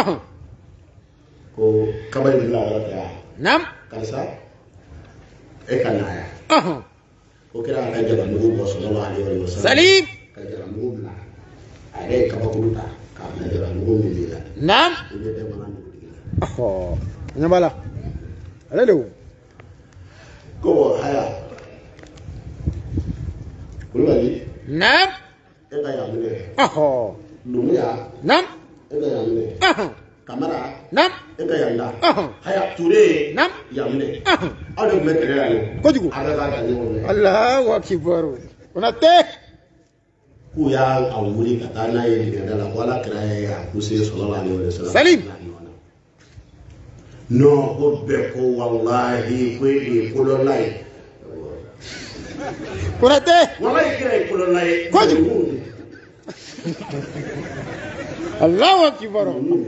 Ko kaba in bila yɔrɔ tɛ yan. Naam. Karisa e ka na yan. O kɛra a ka jalamugu bɔ sallallahu alaihi wa sallam. Salim. Ka jalamugu bila a yɛrɛ ye kabakuru ta k'a bila jalamugu min b'i la. Naam. I bɛ tɛ mana dugutigi la. Ɲɛ b'a la. Ale de o. Ko haya Kulubali Naam. e ka yan minɛ. Numuya Naam. e ka yan minɛ. Kamara Naam. e ka yan da. Haya Ture Naam. yan minɛ. Aw de tun bɛ kɛlɛ yan. Kojugu. A bɛ k'a ta ɲɔgɔn fɛ. Allahu akbar. Konate. K'u y'a wuli ka taa n'a ye dingɛda la ko ala kira y'a poussé sallallahu alaihi wa sallam. Salim. Non ko bɛɛ ko walahi ko e de ye kolonla ye. Konate. Walahi kira ye kolonla ye. Kojugu. Allahu akbar.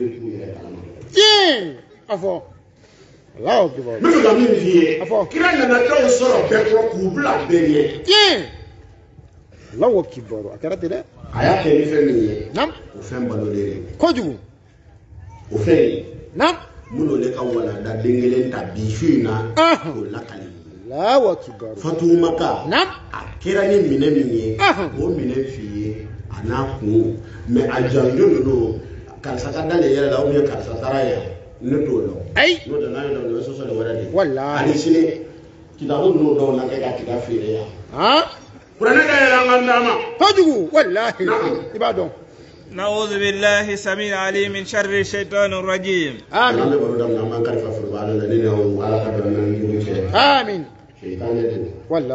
Tiɲɛ. A fɔ. Allahu akbar. N bɛ ka min f'i ye. A fɔ. Kira nana dɔw sɔrɔ bɛɛ kɔrɔ k'u bila bɛɛ ɲɛ. Tiɲɛ. Allahu akbar. A kɛra ten dɛ. A y'a kɛ ni fɛn min ye. Naam. O fɛn balolen de. Kojugu. O fɛn in. Naam. Minnu ne ka walanda den kelen ta bi su in na. K'o lakali. Allahu akbar. Fatumata. Naam. A kɛra ni minɛ min ye. O minɛ f'i ye a n'a kun mais a janjo ninnu karisa ka da de yɛrɛ la ou bien karisa taara yan ne t'o dɔn. Ayi. N'o tɛ n'a ye dɔn o ye sɔsɔli wɛrɛ de ye. Walahi. Ani sini kitabu ninnu dɔw na kɛ ka kita feere yan. Kuranɛ ka yɛlɛ an ka d'a ma. Kojugu walahi. I b'a dɔn. نعوذ بالله السميع العليم من شر الشيطان الرجيم. آمين. آمين. والله.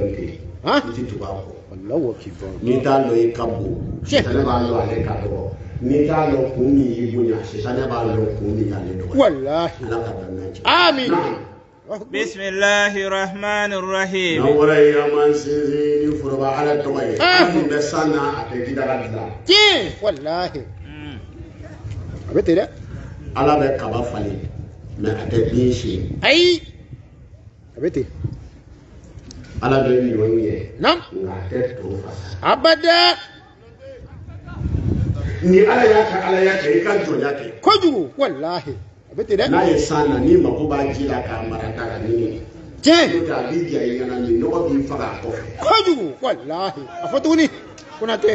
ها؟ والله كبار. Ni ta lo i ka bon. Sɛnɛ b'a lo ale ka dɔgɔ. ni t'a lɔn kun min y'i bonya sitanɛ b'a lɔn kun min y'ale dɔgɔya. Wallahi. Ala ka danna cɛ. Amin. Bismillahirrahmanirrahim. N'an bɔra yen an b'an sinsin ni foroba Ala tɔgɔ ye. An kun bɛ san na a tɛ jidara dilan. Tiɲɛ wallahi. A bɛ ten dɛ. Ala bɛ kaba falen mais a tɛ bin siyɛn. Ayi. A bɛ ten. Ala bɛ ɲɔ ye. Naamu. Nka a tɛ to fasa. Abada. Ni Ala y'a ka Alaya kɛ i ka jɔnya kɛ. Kojugu wallahi. A bɛ ten dɛ. N'a ye san na ni mako b'a ji la k'a mara ta ka ɲini. Tiɲɛ. N'o tɛ a b'i ja i ɲɛna ni nɔgɔ b'i faga a kɔfɛ. Kojugu wallahi. A fɔ tuguni Konate.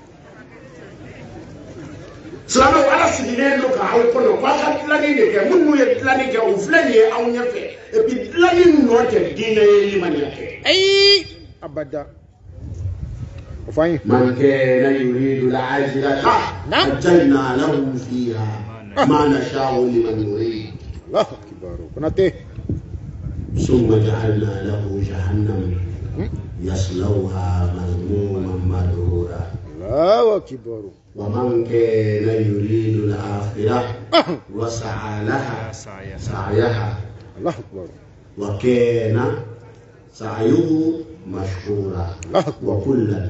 Silamɛw Ala sigilen don k'aw kɔnɔ k'aw ka dilanni de kɛ minnu ye dilanni kɛ u filɛ nin ye aw ɲɛfɛ et puis dilanni nɔ tɛ diinɛ ye limaniya kɛ. Ayi abada. O fɔ an ye. Man kana yuridu al-ajilata ajjalna lahu fiha ma nasha'u liman nurid. Allahu akbar. Konate. ثم جعلنا له جهنم يصلوها مذموما مدحورا. Allahu akbar. ومن كان يريد الآخرة وسعى لها سعيها Allahu akbar. وكان سعيه مشكورا وكلا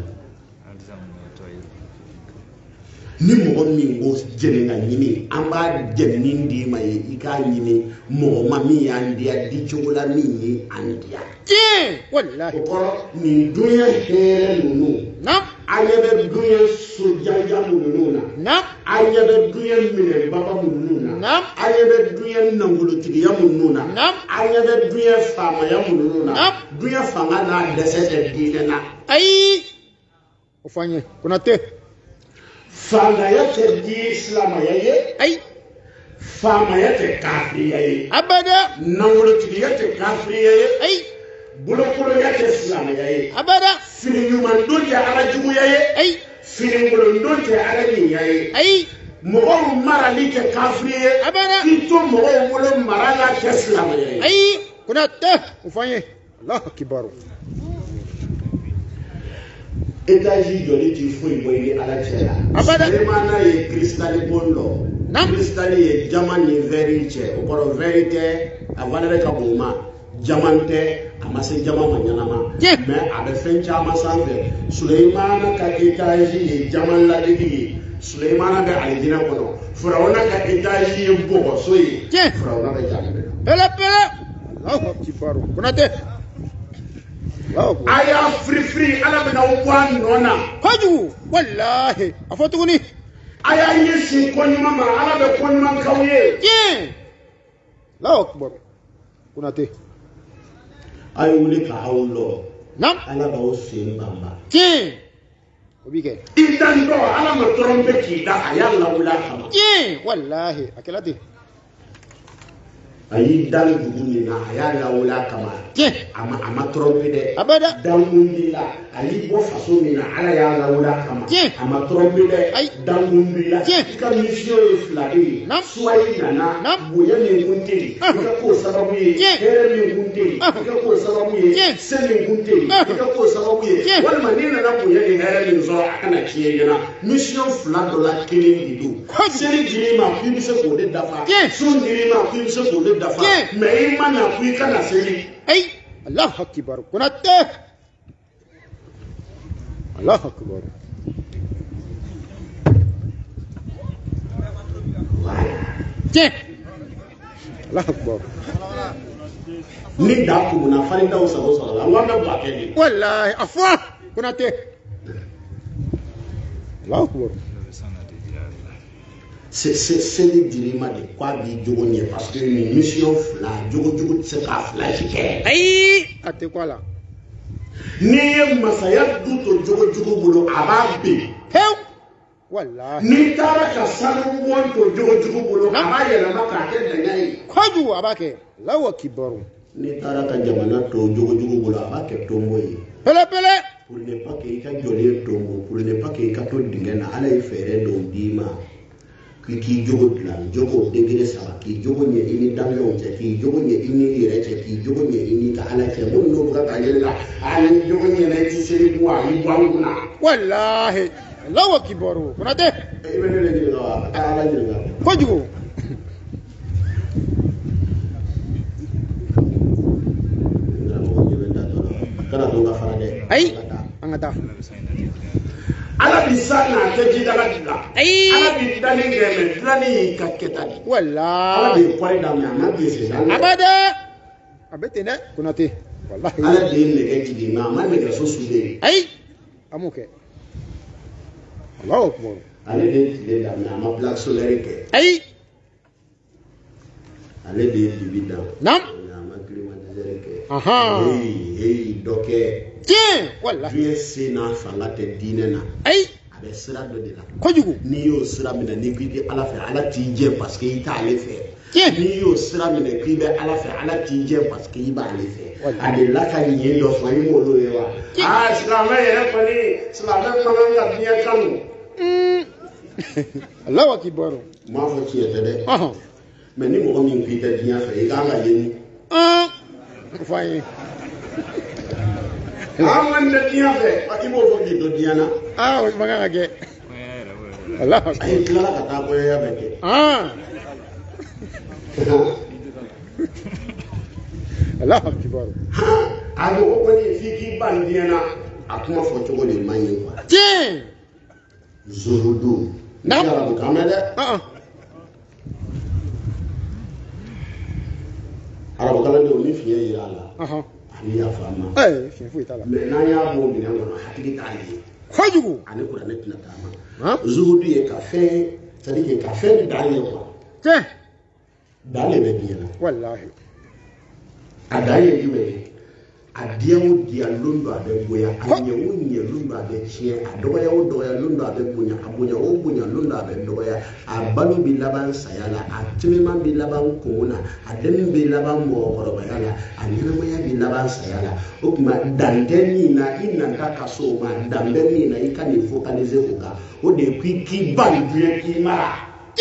ni mɔgɔ min ko jɛnɛ ka ɲini an b'a jɛnɛni di ma ye i k'a ɲini mɔgɔ ma min y'an diya di cogo la min ye an diya. Tiɲɛ wallahi. O kɔrɔ nin dunya hɛrɛ ninnu. Naamu. An ɲɛ bɛ dunya so janjan ninnu na. Naamu. An ɲɛ bɛ dunya minɛbaba ninnu na. Naamu. An ɲɛ bɛ dunya nangolotigiya minnu na. Naamu. An ɲɛ bɛ dunya faamaya minnu na. Naamu. Dunya fanga n'a dɛsɛ tɛ diinɛ na. Ayi. O fɔ an ye Konate. Fangaya tɛ di silamɛya ye. Ayi. Faamaya tɛ kafiriya ye. Abada. Nangolotigiya tɛ kafiriya ye. Ayi. Bolokoloya tɛ silamɛya ye. Abada. Fini ɲumandon tɛ Ala juguya ye. Ayi. Fini ngolondon tɛ Ala ɲinya ye. Ayi. Mɔgɔw marali tɛ kafiri ye. Abada. K'i to mɔgɔw bolo mara la tɛ silamɛya ye. Ayi. Konate. O fɔ an ye Allahu akbar. Étage jɔli ti foyi bɔ i ni Ala cɛ la. Abada. Sulemana ye cristal bon dɔ. Naamu. Cristal ye jama ni verre cɛ. O kɔrɔ verre tɛ a valeur ka bon ma. Jama tɛ a ma se jama ma ɲanama. Mais a bɛ fɛn caman sanfɛ. Sulemana ka étage ye jama ladigi ye. Sulemana bɛ alijinɛ kɔnɔ. Firawuna ka étage ye bɔgɔso ye. Firawuna bɛ jahanama. Pele pele. Allahu akbar. Konate. A y'a firifiri Ala bɛna aw bɔ a nɔ na. Kojugu wallahi. A fɔ tuguni. A y'a ɲɛsin koɲuman ma Ala bɛ koɲuman k'aw ye. Tiɲɛ. Allahu akbar. Konate. A ye wuli k'aw lɔ. Naamu. Ala b'aw sen banba. Tiɲɛ. O bi kɛ. I dantɔ Ala ma dɔrɔn bɛ k'i da a y'a lawuli a kama. Tiɲɛ wallahi. A kɛla ten. A y'i dan dugu min na a y'a lawuli a kama. Tiɲɛ. A ma trɔmpe dɛ. Abada. Dankun b'i la a y'i bɔ faso min na Ala y'a lawuli a kama. Tiɲɛ. A ma trɔmpe dɛ. Ayi. Dankun b'i la. Tiɲɛ. I ka mission ye fila de ye. Naamu. Soit i nana. Naamu. Bonya min kun tɛ yen. I ka k'o sababu ye. Tiɲɛ. Hɛrɛ min kun tɛ yen. I ka k'o sababu ye. Tiɲɛ. Se min kun tɛ yen. I ka k'o sababu ye. Tiɲɛ. Walima n'i nana bonya ni hɛrɛ min sɔrɔ a kana tiɲɛ ɲɛna. Mission fila dɔ la kelen de don. Seli dir'i ma k'i bɛ se k'o de dafa. Tiɲɛ. Sun dir'i ma k'i bɛ se k'o de dafa. Tiɲɛ. Mais i ma na ko i kana seli. Ayi. Allahu akbar. Konate. Allahu akbar. Tiɲɛ. Allahu akbar. Ni da kumuna farin da sago sɔrɔ la n ko an bɛ bɔ a kɛ de. Wallahi a fɔ Konate. Allahu akbar. Seli dir'i ma de k'a b'i jogo ɲɛ parce que nin mission fila jogo tɛ se k'a fila si kɛ. Ayi. A tɛ ko a la. N'i ye masaya du to jogo bolo a b'a ben. Pewu. Wallahi. N'i taara ka sanu bɔn to jogo bolo a b'a yɛlɛma k'a kɛ dɛngɛ ye. Kojugu a b'a kɛ. Allahu akbar. N'i taara ka jamana to jogo bolo a b'a kɛ tonbo ye. Pele pele. Pour ne pas que i ka jɔlen tonbo pour ne pas que i ka to dingɛ na Ala ye fɛɛrɛ dɔw d'i ma. K'i jogo dilan jogo degré saba k'i jogo ɲɛ i ni danfɛnw cɛ k'i jogo ɲɛ i ni yɛrɛ cɛ k'i jogo ɲɛ i ni ka Ala cɛ minnu n'o bɛ ka yɛlɛ la a ni jogo ɲɛna i ti seli kun a y'i bɔ an kunna. Wallahi. Allahu akbar. Konate. i bɛ ne de ɲininka wa a ka ala ɲininka kojugu kana to ka fara dɛ ayi an ka taa ala bi sa n'a kɛ jidaga dilan ayi ala bi dilanni kɛ mɛ dilanni y'i ka kɛta de wala ala de ye kɔri daminɛ a ma bin sen abada a bɛ ten dɛ Konate wallahi ala de ye nɛgɛ jigin mɛ a ma nɛgɛso sulen ayi a m'o kɛ Allahu akbar ale de ye tile daminɛ a ma blague solaire kɛ ayi ale de ye dibi dan naam a ma climatiseur kɛ aha heyi dɔ kɛ tiɲɛ wallahi diɲɛ sen n'a fanga tɛ diinɛ na ayi a bɛ sira dɔ de la kojugu n'i y'o sira minɛ n'i k'i di ala fɛ ala t'i jɛ parce que i t'ale fɛ tiɲɛ n'i y'o sira minɛ k'i bɛ ala fɛ ala t'i jɛ parce que i b'ale fɛ a de la ka ɲɛ dɔ fɔ i m'olu ye wa silamɛ yɛrɛ kɔni silamɛ man kan ka diɲɛ kanu Allahu akbar n m'a fɔ tiɲɛ tɛ dɛ mɛ ni mɔgɔ min k'i tɛ diɲɛ fɛ i kan ka yeni fɔ an ye an man tɛ diɲɛ fɛ i b'o fɔ k'i to diɲɛ na o man kan ka kɛ Allahu akbar a ye tilala ka taa kɔɲɔya bɛɛ kɛ Allahu akbar a mɔgɔ kɔni f'i k'i ban diɲɛ na a kuma fɔ cogo de man ɲi quoi tiɲɛ zuhudu arabu kan mɛn dɛ arabu kalandenw ni fiɲɛ yira a la ani yafa an ma fiɲɛ foyi t'a la mɛ n'an y'a bɔ minɛn kɔnɔ hakili t'a ye kojugu ani kuranɛ tɛna taama zuhudu ye ka fɛn c'est à dire ka fɛn dan ye quoi tiɲɛ dan de bɛ diɲɛ na wallahi a dan ye jumɛn ye a diya o diyalon don a bɛ bonya a ɲɛ o ɲɛlon don a bɛ tiɲɛ a dɔgɔya o dɔgɔyalon don a bɛ bonya a bonya o bonyalon don a bɛ dɔgɔya a balo bi laban saya la a tɛmɛman bi laban kungo na a dɛmɛ bi laban mɔgɔkɔrɔbaya la a ɲɛnamaya bi laban saya la o tuma dan tɛ min na i nata ka so o ma dan bɛ min na i ka nin focaliser o kan o de ye k'i ban diɲɛ k'i mara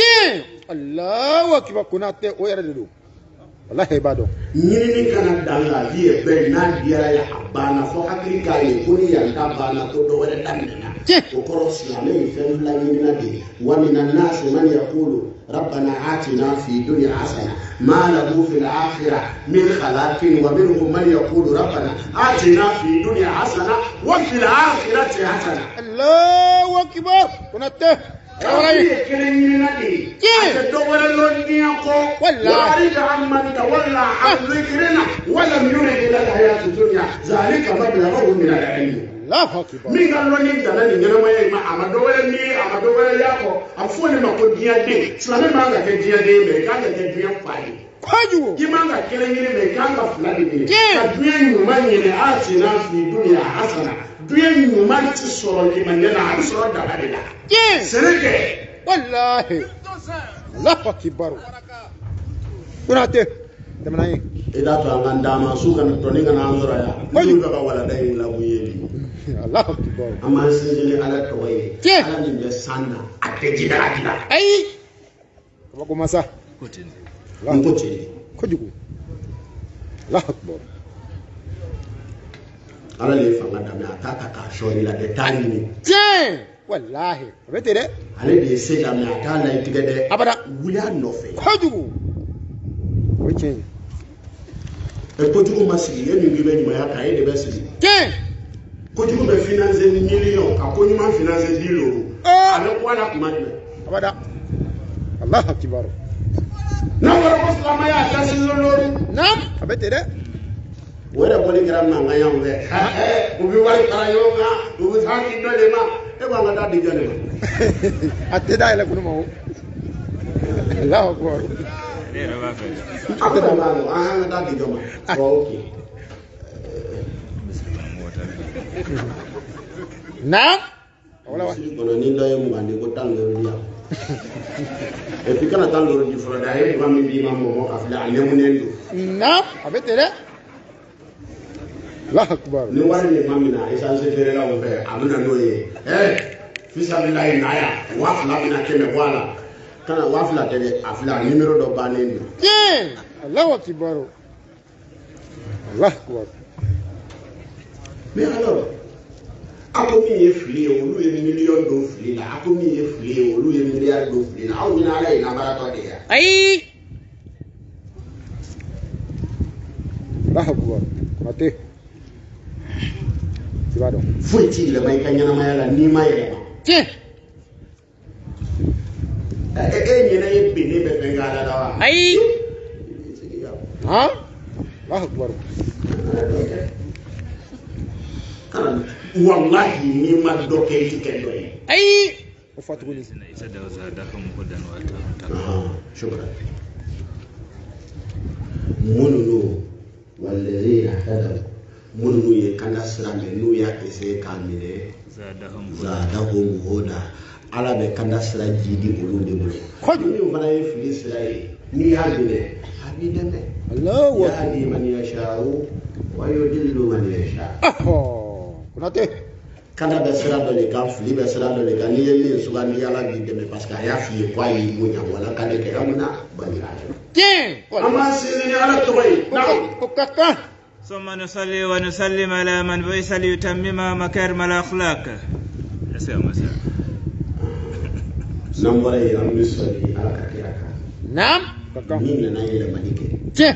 Allahu akbar Konate o yɛrɛ de don wallahi i b'a dɔn ɲinini kana dan la di ye bɛɛ n'a diyara ye a banna fo hakili k'a ye ko ni yan ta banna ko dɔ wɛrɛ daminɛna o kɔrɔ silamɛ ye fɛn fila ɲinina de ye wa mina nasi man yaqulu rabbana atina fi dunya hasana ma lahu fil akhirah min khalaqin wa minhum man yaqulu rabbana atina fi dunya hasana wa fil akhirati hasana Allahu akbar Konate Kawai kelen ɲinina de ye a tɛ dɔ wɛrɛ lɔn diɲɛ kɔ warida amman tawalla an dhikrina walam yurid ila alhayati dunya zalika mablaghuhu min al-ilm min ka lɔnni dana nin ɲɛnamaya in ma a ma dɔ wɛrɛ miiri a ma dɔ wɛrɛ y'a kɔ a bɛ fɔ nin ma ko diɲɛden silamɛ man ka kɛ diɲɛden mɛ i kan ka kɛ diɲɛ fa ye i man ka kelen ɲini mɛ i kan ka fila de ɲini ka diɲɛ ɲuman ɲini atina fi dunya hasana diɲɛ ɲuman ti sɔrɔ limaniya la a bɛ sɔrɔ daba de la sɛnɛ kɛ wallahi Allahu akbar Konate tɛmɛna ye i t'a to an ka dama su kana tɔni kana an sɔrɔ yan n'u bɛ ka walada in labu ye Allahu akbar an b'an sinsin ni ala tɔgɔ ye ala min bɛ san na a tɛ jidaga dilan ayi kabako masa n ko ten kojugu Allahu akbar ala de ye fanga daminɛ a t'a ta k'a sɔɔri la dɛ t'a ɲini tiɲɛ wallahi a bɛ ten dɛ ale de ye se daminɛ a t'a layi tigɛ dɛ abada wuli a nɔfɛ kojugu o ye tiɲɛ ye kojugu ma sigi e min k'i bɛ ɲumanya kan e de bɛ sigi tiɲɛ kojugu bɛ financer miliyɔn ka ko ɲuman financer 10 euros a bɛ bɔ a la tuma jumɛn abada Allahu akbar n'a fɔra ko silamɛya a tɛ sinsin lori naam a bɛ ten dɛ o yɛrɛ bɔli kɛra mankan y'anw fɛ u bɛ wari fara ɲɔgɔn kan u bɛ taa di dɔ de ma e b'an ka taa di jɔn de ma a tɛ da yɛlɛ kunun ma o Allahu akbar Ne yɛrɛ b'a fɛ. an bɛ taa an ka taa di jɔn ma ok naam wala wa misiri kɔnɔ ni dɔ ye mugan di ko tan lori di yan et puis kana tan lori di fɔlɔ dɛ a ye mugan min di ma mɔmɔ ka filɛ a nɛmunen don naam a bɛ ten dɛ Allahu akbar ni wari min ma mina essence feerelaw fɛ a bɛna n'o ye fisabililayi na yan 2000 bɛna 100 bɔ a la kana 2000 tɛ dɛ a filɛ a numéro dɔ bannen don tiɲɛ Allahu akbar Allahu akbar mais alors ako min ye fili ye olu ye million don fili la ako min ye fili ye olu ye milliard don fili la aw ɲinɛ ala ye nabaratɔ de ye ayi Allahu akbar mate sibado foyi ti yɛlɛma i ka ɲɛnamaya la n'i ma yɛlɛma tiɲɛ e ɲinɛ ye benne bɛ fɛn k'a la da wa ayi han Allahu akbar wallahi ni ma dɔ kɛ i kɛ dɔ ye ayi o fa tuguni shukran mununu walladhina hadaw mununu ye kanda sira mɛ n'u y'a essayer k'a minɛ zadahum huda ala bɛ kanda sira ji di olu de bolo min fana ye fili sira ye n'i y'a minɛ a b'i dɛmɛ yahdi man yasha'u wa yudillu man yasha'u Kunate kanda bɛ sira dɔ de kan fili bɛ sira dɔ de kan n'i ye min sugandi ala b'i dɛmɛ parce que a y'a f'i ye k'a y'i bonya wala k'ale kɛ amina banira an b'a sini ni ala tɔgɔ ye o ka kan ثم نصلي ونسلم على من بعث ليتمم مكارم الأخلاق n'an bɔra yen an bɛ sɔli ala ka kira kan naam min nana yɛlɛmali kɛ tiɲɛ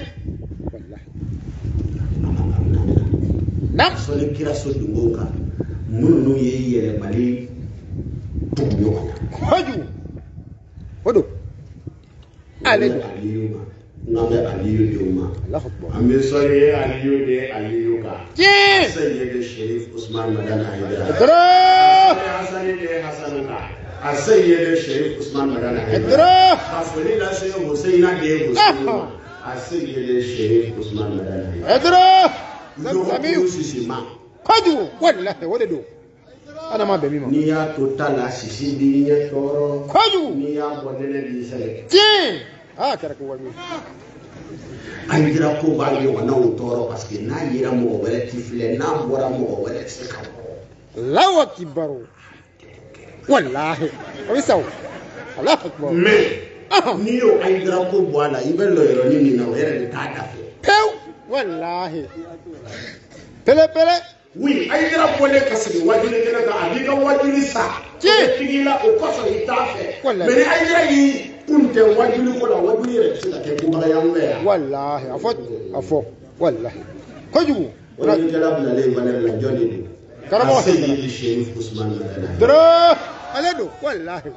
naam sɔli kira so dungo kan minnu ye yɛlɛmali tugu ɲɔgɔn na kojugu o don ale aliyu ma n'an bɛ aliyu denw ma an bɛ sɔli ye aliyu de aliyu kan tiɲɛ sayyid sherif usman madana haidara dɔrɔn hasani de hasanu kan a sayyid sherif usman madana haidara dɔrɔn a foli lase husseina de hussein a sayyid sherif usman madana haidara dɔrɔn sisi ma kojugu wallahi o de don ana ma bɛn min ma n'i y'a to ta la sisi b'i ɲɛ tɔɔrɔ kojugu n'i y'a bɔ nɛnɛ b'i sɛgɛn tiɲɛ a kɛra ko wari a yira ko b'a ɲɔgɔnnaw tɔɔrɔ parce que n'a yira mɔgɔ wɛrɛ ti filɛ n'a bɔra mɔgɔ wɛrɛ ti se ka bɔ Allahu akbar wallahi o bɛ sa o Allahu akbar mais n'i y'o a yira ko bɔ a la i bɛ lɔyɔrɔnin min na o yɛrɛ de t'a da fɛ pewu wallahi pele pele oui a yira bɔlen ka segin wajuli kɛnɛ kan a b'i ka wajuli sa o bɛ tigi la o kɔsɔn i t'a fɛ mais ni a yira y'i kun tɛ wajuli ko la wajuli yɛrɛ tɛ se ka kɛ kunbaya an fɛ yan wallahi a fɔ wallahi kojugu wajukɛla bilalen valeur la jɔn de don karamɔgɔ a Seydi Sherif Usman Madana dɔrɔn ale don wallahi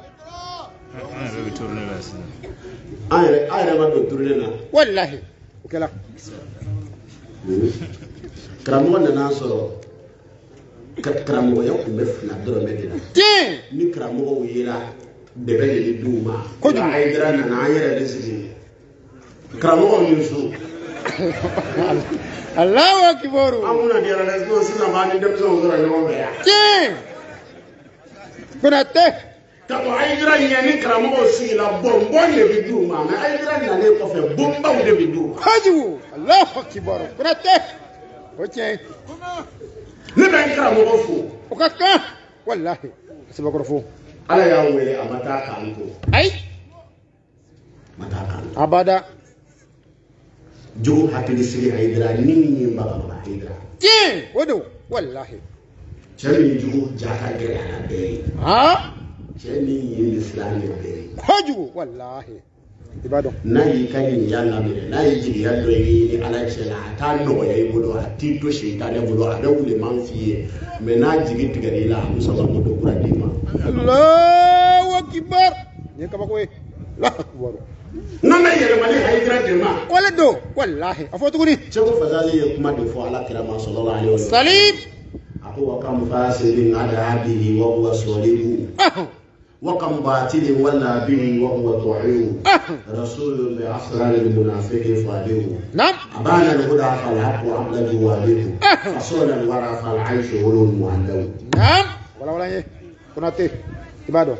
an yɛrɛ ma don tourner na wallahi o kɛla karamɔgɔ nana sɔrɔ karamɔgɔya tun bɛ fila dɔrɔmɛ de la tiɲɛ ni karamɔgɔw yera dɛbɛ de di u ma kojugu a yɛrɛ nana an yɛrɛ de sigi karamɔgɔw ni so Allahu akbar an kunna di yɛrɛ ko sisan b'an ni denmisɛnw sɔrɔ ɲɔgɔn fɛ yan tiɲɛ Konate ka to a yɛrɛ ɲɛ ni karamɔgɔw sigila bɔnbɔn de bɛ di u ma mais a yɛrɛ nalen kɔfɛ bonbaw de bɛ di u ma kojugu Allahu akbar Konate o tiɲɛ ne bɛ n karamɔgɔ fo o ka kan wallahi sabakɔrɔ fo ala y'a wele a ma taa kan to ayi ma taa kan to abada jogo hakili sigi Hayidara ni ye bagabaga Hayidara tiɲɛ o don wallahi cɛ min jugu ja ka gɛlɛn a la bɛɛ ye cɛ min ye silamɛ bɛɛ ye kojugu wallahi i b'a dɔn n'a y'i ka ɲiniya laminɛ n'a ye jigiya dɔ ye ni ala cɛ la a t'a nɔgɔya i bolo a t'i to seitanɛ bolo a bɛ wuleman f'i ye mais n'a jigi tigɛr'i la a bɛ sɔrɔ ka moto kura d'i ma Allahu akbar nin ye kabako ye Allahu akbar n'an bɛ yɛlɛmali Hayidara de ma wale don wallahi a fɔ tuguni Seko Fazali ye kuma de fɔ ala kira ma sallallahu alaihi wasallam salim a ko wa kam fasirin ada bihi wa huwa salihu وكم باطل ولا به وهو طعيم رسول بأسرار المنافق فاده نعم أبان الهدى فالحق أبلج واده فصول الورى فالعيش غلو مهلو نعم ولا يه كناتي تبادو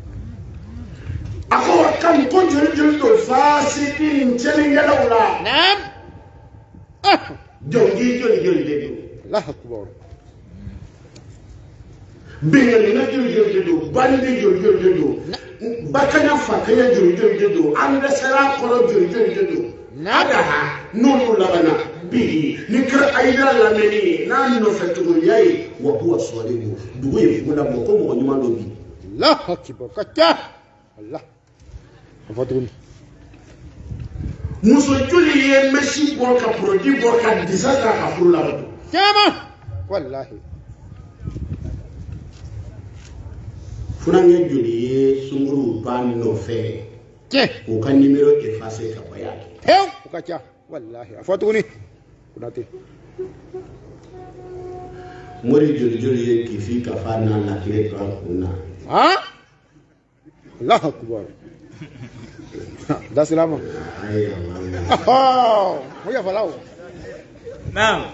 أخو كم كنت جلد فاسدين جلين يلولا نعم جونجي جلد الله أكبر Bengelina jolo bandi jolo bakanya fakanya jolo an resera kolo jolo Nadaha nunu labana bihi nikra aidara lameni na no fetugo yayi wa huwa swalimu dugu yefuna moko mo nyuma lobi Allah akbar kata Allah afatun muso juli ye meshi boka produit boka disaka ka furula wato kema wallahi funange juli ye sunguru ban no fe ko kan numero effacer ka bayani heu ukacha wallahi afatuni kunate mori juli ye kifika fana na kile kwa kuna Allah akbar da salama ay Allah moya falao Naam.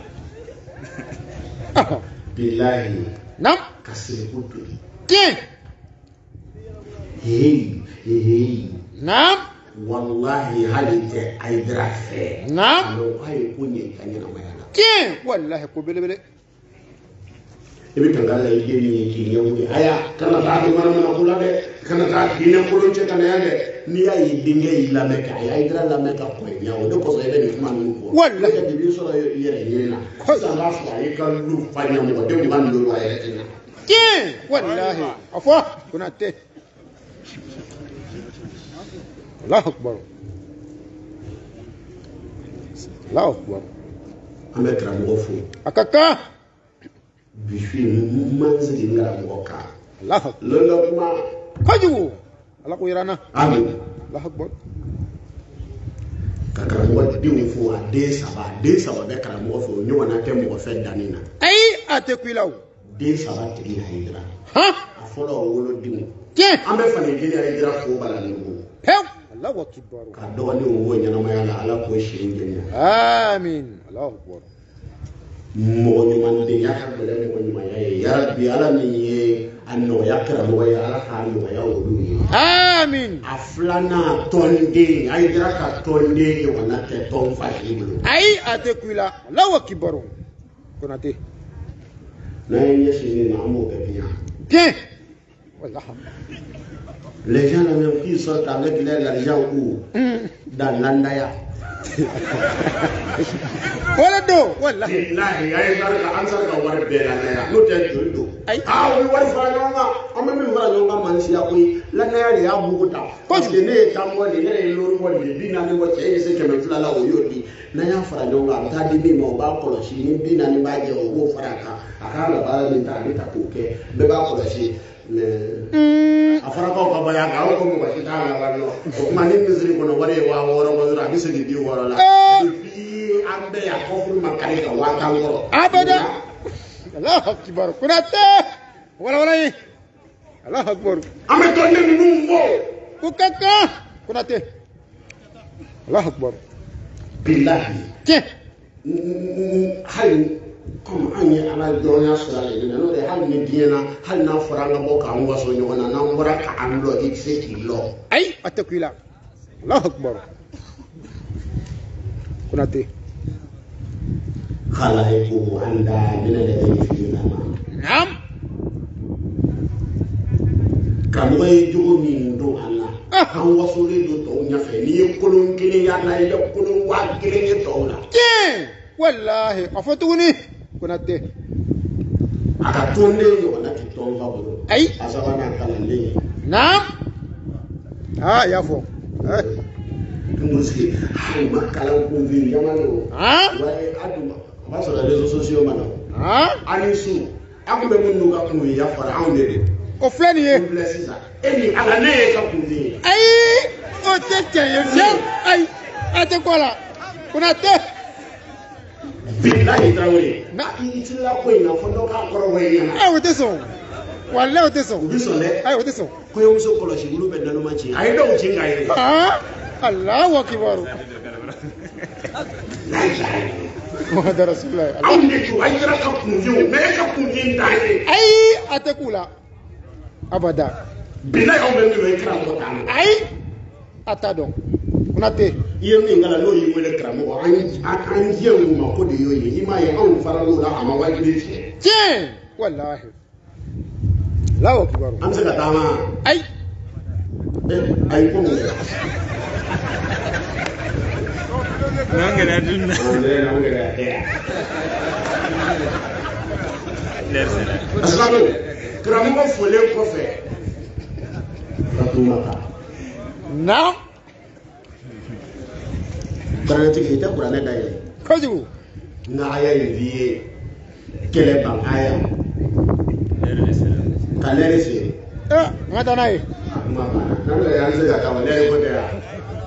billahi nam kasikutu ke hey nam wallahi halite aidra fe nam no ay kunye kanyana mayana ke wallahi ko bele ibi tangala yeni yeki nyawu aya kana ta do mana kula de kana ta dine ko ce kana yade ni ya yidinge ila meka ya aidra la meka ko nyawu de ko so ebe ni kuma ni ko wallahi ka bibi so yere yena ko sa la fa yi kan lu fa nyamu ko de man do wa yere tina ke wallahi afwa kunate Allah akbar Allah akbar ame tra mo fu akaka bifi manzi ngara mo ka Allah akbar lolo kuma kwaju Allah ko irana amin Allah akbar kakara mo diwu fu ade saba be kara mo fu nyi wana ke mo fe danina ai atekwilaw de saba tigi haidra ha afolo wolo diwu ke ambe fane gele haidra ko bala ngo heu Allah akbar ka doni wo nyana ma yala ala ko shirin amin Allah akbar mo ni man de ya ka bele ko ni ma ya rabbi ala ni ye anno ya kara mo ya ala ka no ya wolu amin aflana tonde haidra ka tonde ke wana te ton fa shiru ai atekwila Allah akbar kunate na yeshi ni na mo ke bien ke wallahi les gens même qui sortent avec l'argent où dans l'andaya wala do wallahi billahi ay barka ansar ka war be la no te do wi war fa nyonga amma mi fara nyonga man si akoy la na ya buguta parce que ne tambo de ne lolu mo de bina ni mo che se ke me fula la o yodi na ya fara nyonga ta di mi mo ba ko shi ni bina ni ba je o go fara ka aka la ba ni ta ko ke be ba ko shi afara ko baya ga ko mo shi ta la ba no o ma ni misri ko no ware wa woro mo ra bi se di woro la bi ambe ya ko fu ma kare ka wa ka woro abada Allah akbar kunate wala yi Allah akbar ame to ne numbo ukaka kunate Allah akbar billahi ke hal comme anye ala donya sura le no de hal ni diena hal na fura nga boka an waso ni wana na mbora ka an lo ikse kilo ai atakwila Allah akbar kunate khalaiku anda min alladhi fi nama nam kamwe jugo min do ana an waso le do to nya fe ni kolon kini ya na ile kolon wa kini to la ke wallahi afatuni kunate aka tonde yo na ki ton baburo ai asabana kala le nam yafo muski hal makala ko vi yamalo wa aduma ba so da réseaux sociaux mana ani su akube munnu ka kun ya fara an de o fleni ye blessisa eni ala ne ka kun ni ai o te teye ai ate kola kunate billahi trawri na itilla ko ina fondo ka koro wayna ai wote so wallahi wote so bi so le ai wote so ko yo so kolo shi gulu be dano machi ai do chin ngai Allahu akbar la ilaha Muhammad Rasulullah an ne to ai ra ka kun yo me ka kun din dai ai ate kula abada billahi o be mi kra ko tan ai atado kunate yen ni ngala no yi wele kra mo an je ma ko de yo yi ma ye an fara lo la ama wa bi je wallahi Allahu akbar am se ka tama ai ai ko mo Nangala dunna. Aslamu karamɔgɔ folen kɔfɛ Fatumata. Naam. Kuranɛtigi i tɛ kuranɛ da yɛlɛ. Kojugu. Nka aya in f'i ye kɛlɛ ban aya. Ka lɛri feere. N ka taa n'a ye. A kuma banna. N'an yɛrɛ y'an se ka taa wa lɛri ko tɛ yan.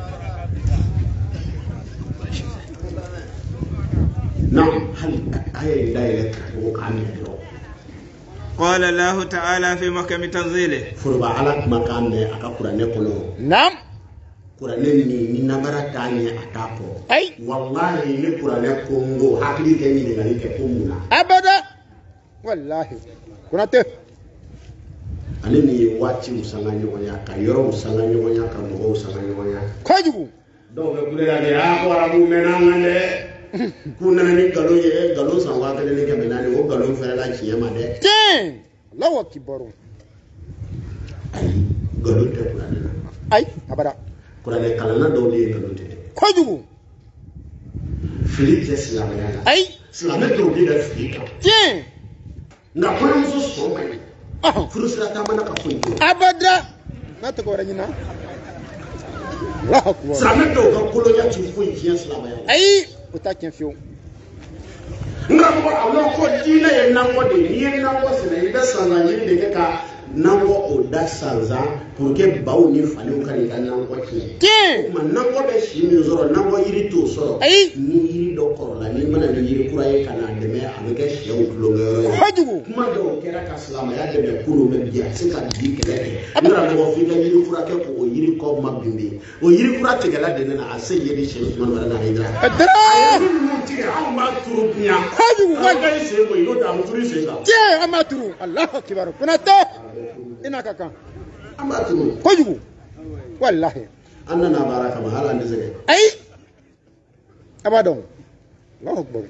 Naam hali aya in da yɛlɛ ka ko k'a minɛ dɔrɔn. قال الله تعالى في محكم تنزيله Foroba ala kuma k'a minɛ a ka kuranɛ kɔnɔ. Naam. Kuranɛ ni namara t'a ɲɛ a t'a kɔ. Ayi. Wallahi ni kuranɛ ko n ko hakili tɛ ɲininkali kɛ ko mun na. Abada. Wallahi. Konate. Ale ni ye waatiw sanga ɲɔgɔnya ka yɔrɔw sanga ɲɔgɔnya ka mɔgɔw sanga ɲɔgɔnya. Kojugu. Dɔw bɛ kule la de ko arabu mɛnna an kan dɛ. K'u nana ni nkalon ye nkalon san 1400 o nkalon fɛrɛla tiɲɛ ma dɛ. Tiɲɛ. Allahu akibar. Ayi nkalon tɛ kuranɛ la. Ayi abada. Kuranɛ kalanna dɔw de ye nkalon tigɛ. Kojugu. Fili tɛ silamɛya la. Ayi. Silamɛ dɔw de bɛ fili kan. Tiɲɛ. Nka kɔɲɔmuso sɔn man ɲi. Furusira taamana ka foyi kɛ. Abada. N'a tɔgɔ wɛrɛ ɲina. Allahu akibar. Silamɛ dɔw ka kolonya ti foyi tiɲɛ silamɛya la. Ayi. O ta tiɲɛ fiyewu. Nka mɔgɔ awɔ ko diinɛ ye nakɔ de ye n'i ye nakɔ sɛnɛ i bɛ sansan yiri de kɛ ka nakɔ o da sansan pour que baw ni faliw ka n'i ka nakɔ tiɲɛ. Tiɲɛ. O tuma nakɔ bɛ si min sɔrɔ nakɔ yiri t'o sɔrɔ. Ayi. Ni yiri dɔ kɔrɔla n'i mana ni yiri kura ye ka n'a dɛmɛ a bɛ kɛ sɛw tulonkɛyɔrɔ ye. Kojugu. Kuma dɔw kɛra ka silamɛya dɛmɛ kunun mɛ bi a tɛ se ka bi kɛlɛ kɛ. N yɛrɛ mɔgɔ f'i ka yiri kura kɛ k'o yiri kɔ ma binbin o yiri kura tigɛla de ne na a se yiri siyɛn suma wɛrɛ la a ye dira. Dara. Tigɛ anw b'a turu biyan. Kojugu. An ka i sen bɔ yen n'o tɛ a bɛ turu i sen kan. Tiɲɛ an b'a turu. Allahu akibar. Konate. I n'a ka kan. An b'a turu. Kojugu. Wallahi. An nana baara kama hali an tɛ se kɛ. Ayi. A b'a dɔn. Allahu akibar.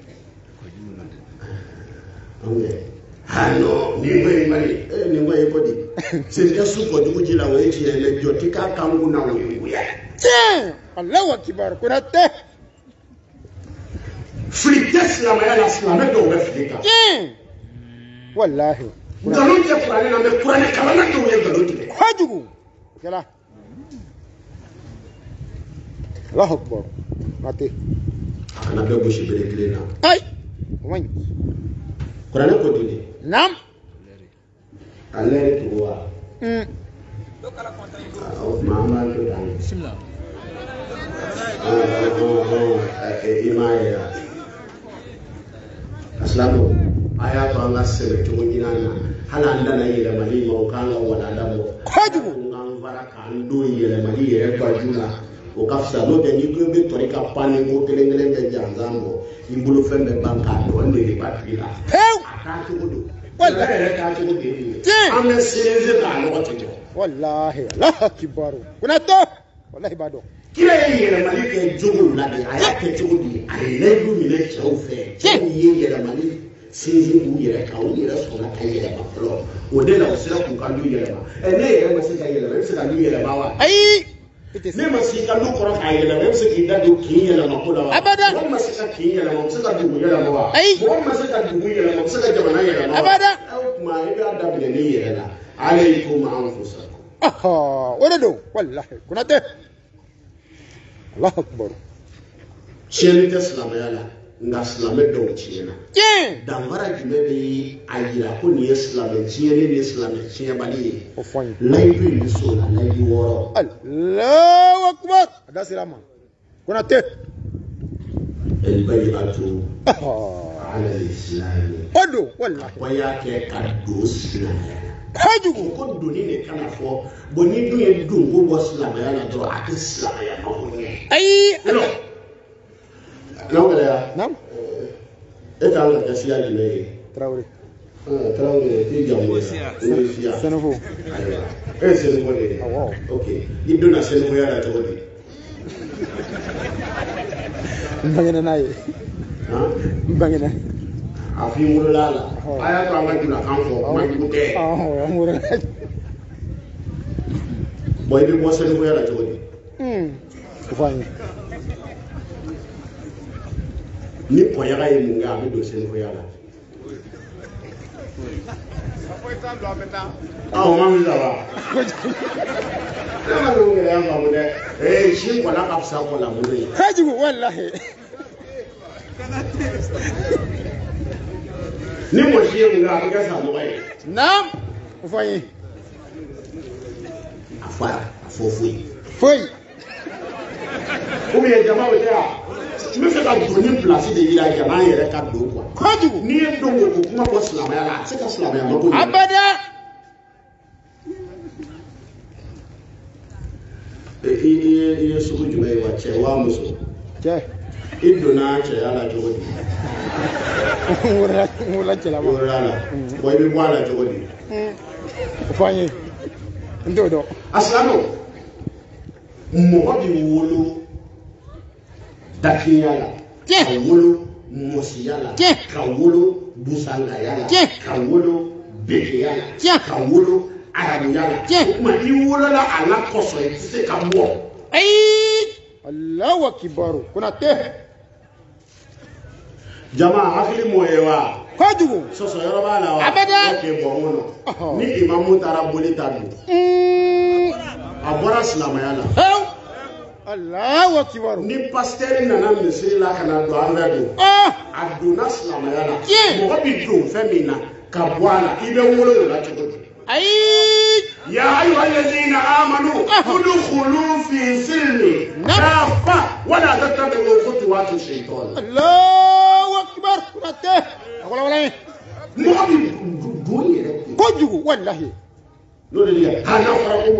Anw yɛrɛ. Non nin ko in mali nin ko in ko di. Sɛnɛkɛ su fɔ dugu ji la o ye tiɲɛ ye jɔ ti k'a kan kun na o ye wuya. Tiɲɛ. Allahu akibar. Konate. Fili tɛ silamɛya la silamɛ dɔw bɛ fili kan. Tiɲɛ. Wallahi. Nkalon tɛ kuranɛ na mɛ kuranɛ kalanna dɔw ye nkalon tigɛ. Kojugu. Kɛla. Allahu akibar. Mate. A kana bɛɛ gosi bere kelen na. Ayi. O man ɲi. Kuranɛ ko di de. Naam. A lɛri tugu wa. O tuma an b'a to tan. I m'a ye wa. Asilamu a y'a to an ka sɛbɛ cogo ɲini an na hali an dana yɛlɛmali ma o k'an ka walanda bɔ. Kojugu. K'an fara k'an don yɛlɛmali yɛrɛ baju la o ka fisa n'o tɛ n'i ko i bɛ tɔri ka pani ko kelen kelen bɛ jansan bɔ i bolo fɛn bɛɛ ban k'a dɔn ne de b'a tigi la. Pewu. A k'a cogo don. Wallahi. Yɛrɛ k'a cogo de ye. Tiɲɛ. An bɛ sinsin k'a nɔgɔ tɛ jɔ. Wallahi. Allahu akibar. Konate. Wallahi b'a dɔn. Kira ye yɛlɛmali kɛ jogow la de a y'a kɛ cogo di a ye layidu minɛ cɛw fɛ cɛw ye yɛlɛmali sinsin k'u yɛrɛ kan u yɛrɛ sɔnna ka yɛlɛma fɔlɔ o de la u sera k'u ka du yɛlɛma ne yɛrɛ ma se ka yɛlɛma i bɛ se ka du yɛlɛma wa. Ayi. Ne ma se ka du kɔrɔ k'a yɛlɛma i bɛ se k'i da don kin yɛlɛma ko la wa. Abada. Mɔgɔ ma se ka kin yɛlɛma u bɛ se ka dugu yɛlɛma wa. Ayi. Mɔgɔ ma se ka dugu yɛlɛma u bɛ se ka jamana yɛlɛma wa. Abada. O tuma i b'a daminɛ n'i yɛrɛ la ale y'i ko ma an fusa. O de don. Wallahi. Konate. Allahu akibar. Tiɲɛni tɛ silamɛya la nka silamɛ dɔw tiɲɛna. Tiɲɛ. Danfara jumɛn bɛ a yira ko nin ye silamɛ tiɲɛni ni silamɛ tiɲɛbali ye. O fɔ n ye. Layidu in bɛ so la layidu 6. Allahu akibar. A da sera a ma. Konate. Al-bay'atu ala al-islam. O don. Wallahi. Wa y'a kɛ ka don silamɛya la. Kojugu. Ko doni de kana fɔ bon ni dun ye donko bɔ silamɛya la dɔrɔn a tɛ silamɛya mago ɲɛ. Ayi. N'aw gɛlɛya. Naam. E k'an ka kɛ siya jumɛn ye. Tarawele. Tarawele k'i jamu ye siya. Sɛnɛfo. Ayiwa e ye Sɛnɛfo de ye. Awɔ. Ok i donna Sɛnɛfoya la cogo di. N bangena n'a ye. N bangena. A f'i wolola la. A y'a to an ka julakan fɔ kuma jugu tɛ. An wolola. Bon i bɛ bɔ Sɛnɛfoya la cogo di. O fɔ an ye. ni koyaga ye mun ga be do sen ko yala ma mi da ba na lo ngere ya ba mu de shi ko la ka fsa ko la mu de haji wallahi ni mo shi ye mun ga ga sa mo ai nam ufanyi afa fofi foi ou bien jama o ya me fait ka doni place de ila jama yere ka do quoi haji ni e do ko kuma ko islamaya la c'est ka islamaya ma ko abada e suku jume wa che wa muso che idona che ala jogodi wala che la ma wala wa bi wala jogodi ufanyi ndodo aslamo mo bi wolo dakiyala ka wolo mosiyala ka wolo busangayala ka wolo bekeyala ka wolo arabiyala kuma i wolo la ala koso e se ka mo Allahu akbar kuna te jama hakili moyewa kojugu soso yoro bala wa abada ke bongono ni imamu tarabuli tadu abora silamayala Allahu akbar ni pasteur nana misiri la kana do anredo aduna silamayala mo bi do femina ka bwana ibe wolo la chodo يا أيها الذين آمنوا ادخلوا في سلم كافة ولا تتبعوا خطوات الشيطان الله أكبر كنته أقول ولا مؤمن دوني كوجو والله نقول أنا أقرأ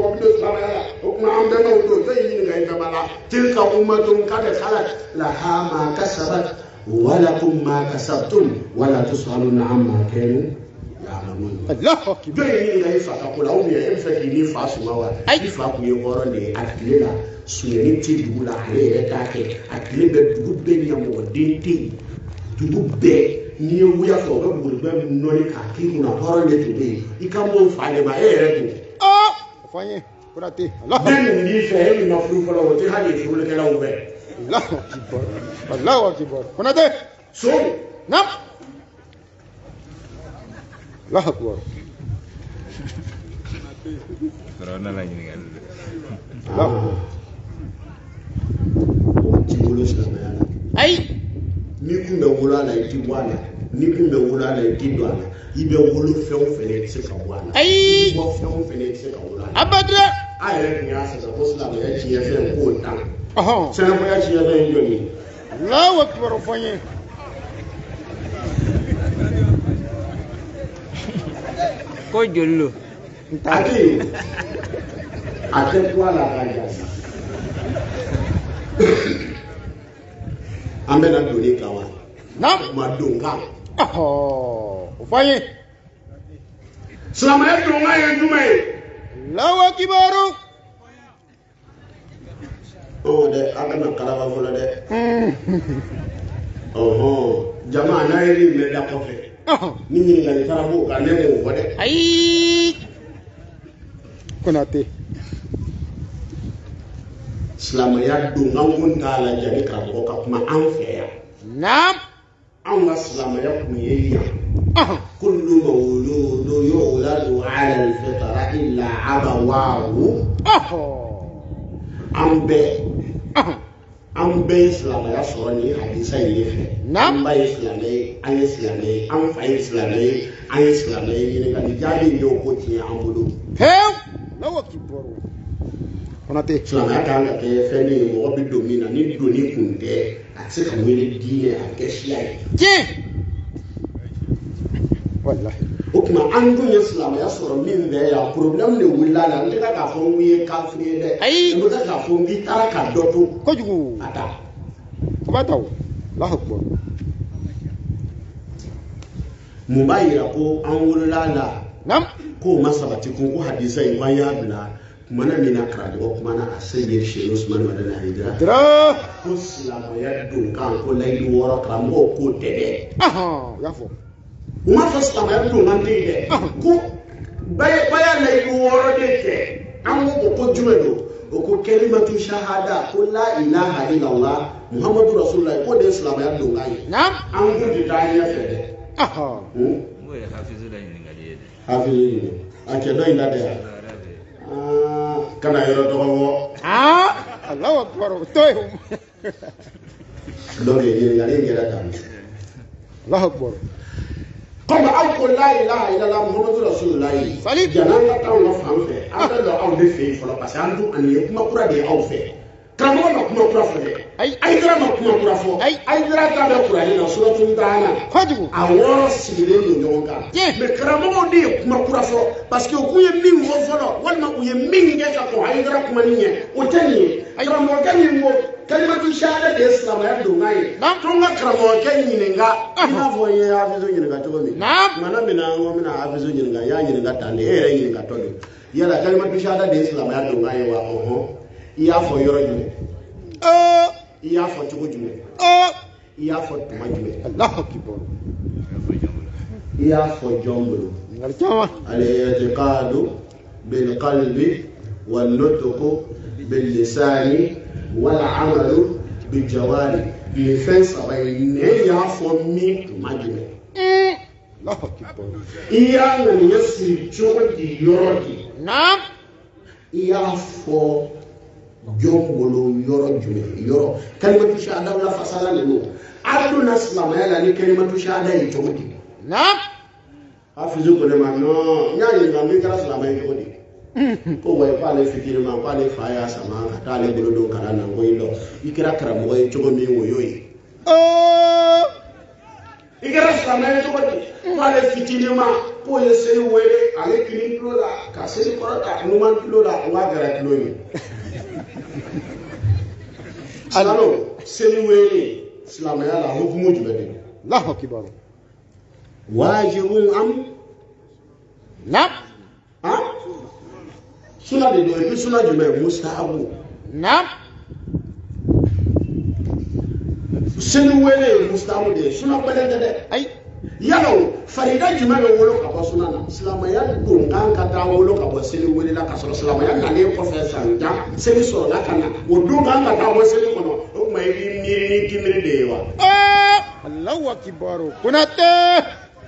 تلك أمة قد خلت لها ما كسبت ولكم ما كسبتم ولا تسألون عما كانوا Allah akbar ni ngai fa ka kula o mi en fa ki ni fa suma wa ai fa ku ye goro ne akile la suyeni ti dugula ale ka ke akile be dugu be nyamo dinti dugu be ni wuya fo ga bulu be noni ka ki kuna goro ne to be ikamo fa le ba ere to fanye kurate Allah den ni fe mi na furu folo o ti hali furu le kala o be Allah akbar Allah akbar kunate so nam Allah akbar corona lagi nih kan ai ni kun bɛ wolo a la i ti bɔ a la ni kun bɛ wolo a la i ti don a la i bɛ wolo fɛn o fɛn i tɛ se ka bɔ a la i bɔ fɛn o fɛn i tɛ se ka wolo a la abada a yɛrɛ tun y'a sɛbɛn ko silamɛya tiɲɛ fɛn k'o tan sɛnɛfɔya tiɲɛ fɛn ye jɔn ye Allahu akbar fanye ko jollo ate to ala ka ja an bɛ na doni kan wa ma don kan fanye silamɛya don kan ye jumɛn ye Allahu akbar dɛ an kana kalaba fɔlɔ dɛ jama n'a ye nin bɛ da kɔfɛ ni ɲininkali taara b'o kan ne m'o fɔ dɛ ayi kunate silamɛya don an kun t'a lajɛ ni karamɔgɔ ka kuma an fɛ yan naam anw ka silamɛya kun ye yan kullu mawludun yuladu ala al-fitra illa abawahu an bɛɛ ye silamɛya sɔrɔ ni hadisa in de fɛ an ba ye silamɛ ye an ye silamɛ ye an fa ye silamɛ ye an ye silamɛ ye ɲininkali jaabi in y'o ko tiɲɛ an bolo Allahu akbar kunate silamɛya kan ka kɛ fɛn min ye mɔgɔ bɛ don min na ni doni kun tɛ a tɛ se ka wele diinɛ a kɛ siya ye tiɲɛ wallahi o tuma an dun ye silamɛya sɔrɔ min bɛ yan problème de wulila la n tɛ k'a fɔ n ye kafiri ye dɛ n bɛ k'a fɔ n k'i taara ka dɔ to kojugu a ta o b'a ta o Allahu akbar mun b'a yira ko an wolola la naam ko ma sabati ko hadisa in ko an y'a bila kumana min na karamɔgɔ kumana a se ye Sheikh Usman Madani Haidara ko silamɛya don kan ko layidu wɔɔrɔ karamɔgɔ k'o tɛ dɛ o y'a fɔ u m'a fɔ silamɛya don kan tɛ yen dɛ ko baya layidu wɔɔrɔ de kɛ an ko jumɛn don ko kalimatu shahada ko la ilaha illallah muhammadu rasulullah ko de islam ya do ngai Naam. an ko di ta ya fede Aha. Mo ya hafizu la yin ngali de. hafizu ake do inda de kana yoro to ko Allahu akbar. Toy. do ge ni ngali ngera tan Allahu akbar. comme aw ko la ilaha illallah muhammadu rasulullah Salib. janan ka taw no fan fe ada do aw de fe folo parce que andu an ye kuma kura de aw fe kramo no kuma kura fo de ay dara no kuma kura fo ay dara ta be kura ni no suratul dana Kojugu. aworo sigile no nyonga me kramo de kuma kura fo parce que ku ye min wo folo walma ku ye min ge ka ko ay dara kuma ni nye o tani kramo ga ni mo kalimatu shahada de islam ya do ngai tonga kramo ke ni nga ina vo ye hafizu ni nga to ni mana mina ngo mina hafizu ni nga ya ni nga tande e ni nga to ni yala kalimatu shahada de islam ya do ngai wa iya fo yoro jume iya fo tugo jume iya fo tuma jume Allahu akbar. iya fo jombulu Ngal jama. al-i'tiqadu bil qalbi wal nutqu bil lisani wal amalu bil jawari bi fensa bay ne ya fo mi tuma jume Allahu akbar. iya ngani yasi chodi yorodi Naam. iya fo jombolo yoro jume yoro kalimatu shahada la fasala lenu adu naslama yala ni kalimatu shahada yi chodi Naam. hafizu ko de ma no nyaani ngambi kala salama yi chodi ko way pale fikiri ma pale faya sama ka tale bolo do karana ngoylo ikira kara mo yi chogo mi woyoyi ikira salama yi chodi pale fikiri ma ko ye sey wele ale kini klola ka sey korata numan klola wa gara kloni Allo, seni wele islam ya la hukumu jubade. Allahu akbar. Wajibun am Naam. ha suna de do bi suna jume mustahabu. Naam. Seni wele mustahabu de suna balende de. Ay. Yalo farida jume be wolo ka ba suna na islam ya do ngan ka ta wolo ka ba seni wele la ka so islam ya na le ko fe sanja seni so la kana o do ngan ka ta wo seni kono o mai miri ni kimiri de wa. Allahu akbar. Kunate.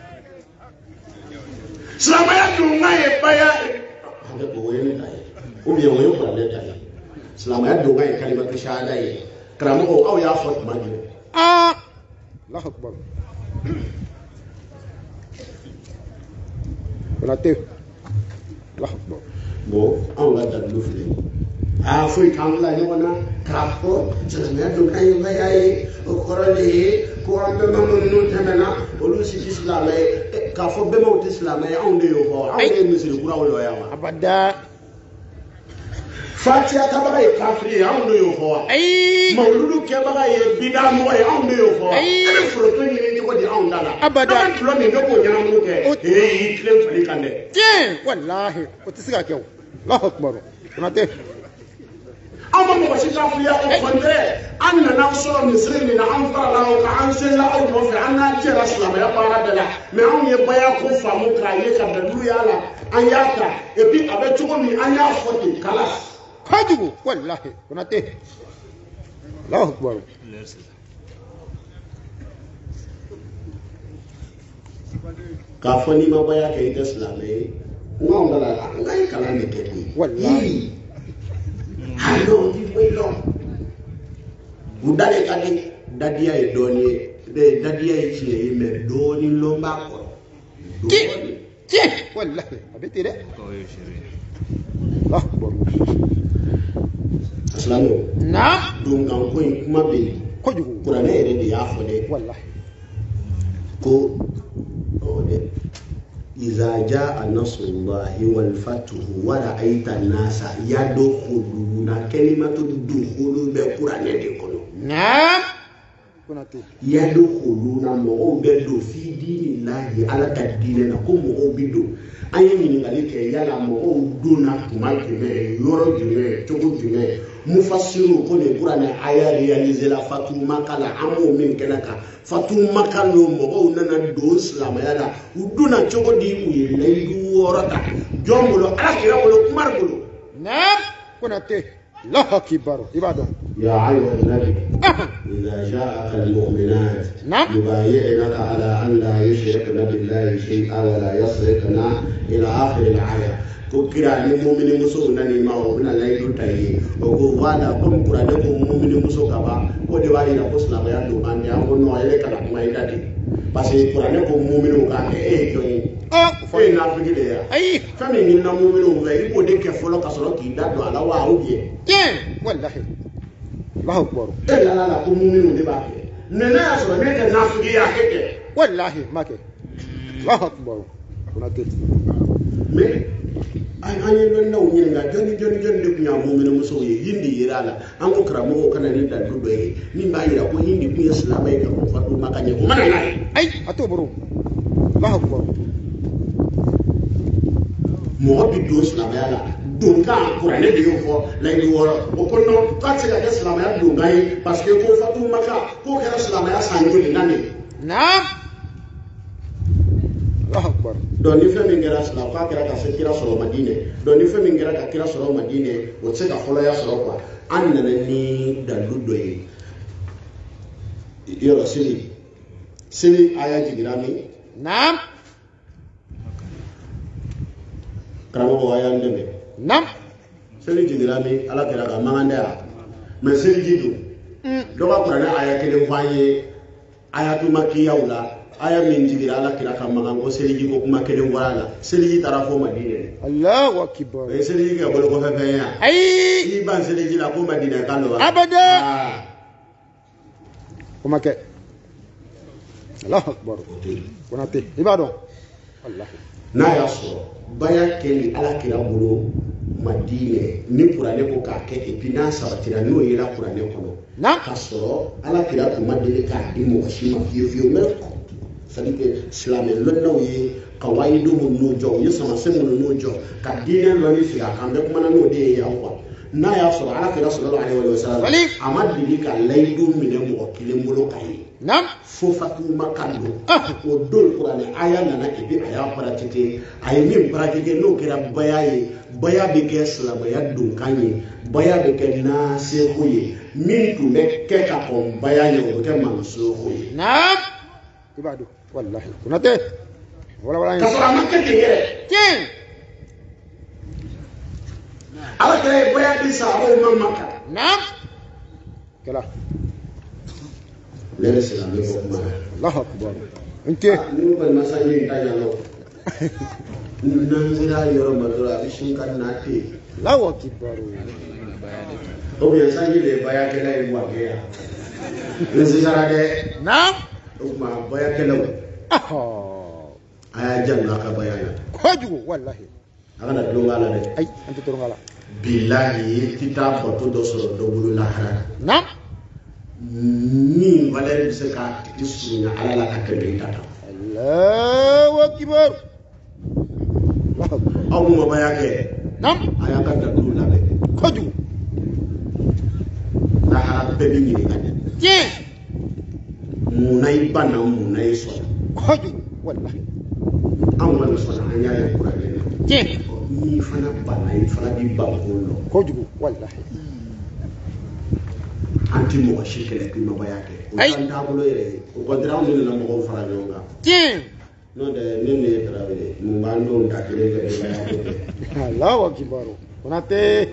Islam ya do ngan e baya ande ko wele dai o bi wo yo ko le dai islam ya do ngan kalimatu shahada yi kramo o aw ya fot majine Allahu akbar. Kunate. Allahu akbar. bo aw la da lu fle foi kam la ni wona krapo islam ya do ngan baya yi o korole ko ande no no temena o lu si islam e ka fo be mo islam e aw de yo ko aw de misiri kura wo ya wa Abada. fatia ka ba e kafiri aw de yo ko Ay. mauludu ke ba e bida mo e aw de yo ko e fro to ni ko di aw ndala Abada. tulo ni do ko nyam mo ke e claim fali kande Tiens, wallahi. Utisiga kyau. Allahu akbar. Kunate. amma mo ko sita fu ya o fondre anna na so misri ni na an fara la ka an se la o do fe anna je rasulullah ya fara dala me an ye baya ko fa mo ka ye ka da du ya la an ya ka e bi abe chugo mi an ya foti kala Kojugu. Wallahi. Kunate. Allahu akbar. ka fo ni ma baya ke islam e ngom dala ngai kala ni ke ni Wallahi. hano di welo udale kadi dadia e doni de dadia e chi e me doni lomba ko doni Tiens, wallahi. Abeti de. Ko yo shiri. Allahu akbar. aslamo Naam. dum kan ko kuma be Kojugu. kurane ere de ya fo de Wallahi. ko o de iza jaa nasrullahi wal fathu wa ra'aita an-nasa yadkhuluna kalimatu dukhulu be kurane de kono Naam. Kunate. yadkhuluna mo be do fi dinillahi ala tadine na ko mo bido ayi ni ngali ke yala mo do na kuma jume yoro jume chogo jume mufassiru ko ne qur'ana aya réaliser la fatu makala amo min kenaka fatu makalo mo nana do islam yala uduna chogo di uye lay du worata jombulo ala kira bolo kumar bolo Naam. Kunate. الله أكبر عباده يا أيها النبي إذا جاءك المؤمنات يبايعنك على أن لا يشركن بالله شيئا ولا يسرقن إلى آخر الآية kukira ni mumini muso nani ma o na laidu tayi o go wala ko kurane ko mumini muso kaba ko de wali na ko sala ya do ande an ko no ele kala kuma ida di parce que kurane ko mumini ka ke to fo na figi de ya ay fami ni na mumini ko e ko de ke folo ka soro ki da do ala wa o bien wallahi Allahu akbar la ko mumini de ba ke nena ya soro me ke na figi ya ke wallahi make Allahu akbar kuna tete me an yi lon naw yin ga joni de kunya mu'mina muso yi hindi yirala an ko kramo kana ni da dudo yi ni ba yira ko hindi ku islam ay ka ko fatu makanya ko mana nai ay ato bro Allahu akbar mo bi do islam yala don ka qur'ane bi yo fo lay do woro o ko no ka se ga islam ya do ngai parce que ko fatu maka ko kera islam ya sanjo ni nani na Allahu akbar don ni femi ngera sala fa kera ka se kira soro madine don ni femi ngera ka kira soro madine o se ka folo ya soro kwa an nana ni daludo yi yoro sili aya jigirami nam kramo aya ndeme nam sili jigirami ala kera ka manganda ya me sili jidu do ba qur'ana aya kele faye aya tu makiya wala aya min jigira ala kira kan magan ko seliji ko kuma kelen wala seliji tarafo madine Allahu akbar e seliji ga bolo ko fa ya ai ban seliji la ko madine kan lo abada kuma ke Allahu akbar kuna te ibado Allah na ya so baya keli ala kira bolo madine ni qur'ane ko ka ke epina sabatira no yira qur'ane ko no na kasoro ala kira ko madine ka di mo shima fiyo me c'est-à-dire silamɛ lɔnnaw ye ka wayidu minnu jɔ u ye samasɛn minnu jɔ ka diinɛ lɔnni sigi a kan bɛ kumana n'o de ye yan quoi n'a y'a sɔrɔ ala kira sallallahu alaihi wa sallam a ma deli ka layidu minɛ mɔgɔ kelen bolo ka ye fo fatuma kan don o don kuranɛ aya nana et puis a y'a pratiquer a ye min pratiquer n'o kɛra baya ye baya bɛ kɛ silamɛya donkan ye baya bɛ kɛ naseku ye min tun bɛ kɛ ka kɔn baya ye o bɛ kɛ mansuku ye ibadu wallahi kunate wala kasara makete yere tin ala kay boya di sa o mamaka nam kala lele sala be ko ma Allahu akbar nke ni ko masaji tayalo nanzira yoro madura bishin kan nati Allahu akbar o bien sanji le baya kala e wa ke ya nanzira de nam ma baya kelaw aya janna ka bayana kojugo wallahi agana dongala de ay anta dongala billahi kita foto do soro do bulu lahara nam ni valer se ka isunya ala la ka kebe tata Allahu akbar awu ma baya ke nam aya ka da dulu la de kojugo lahara bebi ni ngade je munai bana munai so koju wallahi amman so na anya ya qur'ani je ni fana bana ni fana bi bangolo koju wallahi anti mo shikele bi maba yake o kan tabulo yere o godra on na mo fara nyonga je no de nene travel mo bando ndakire ga ba yake Allahu akbar kunate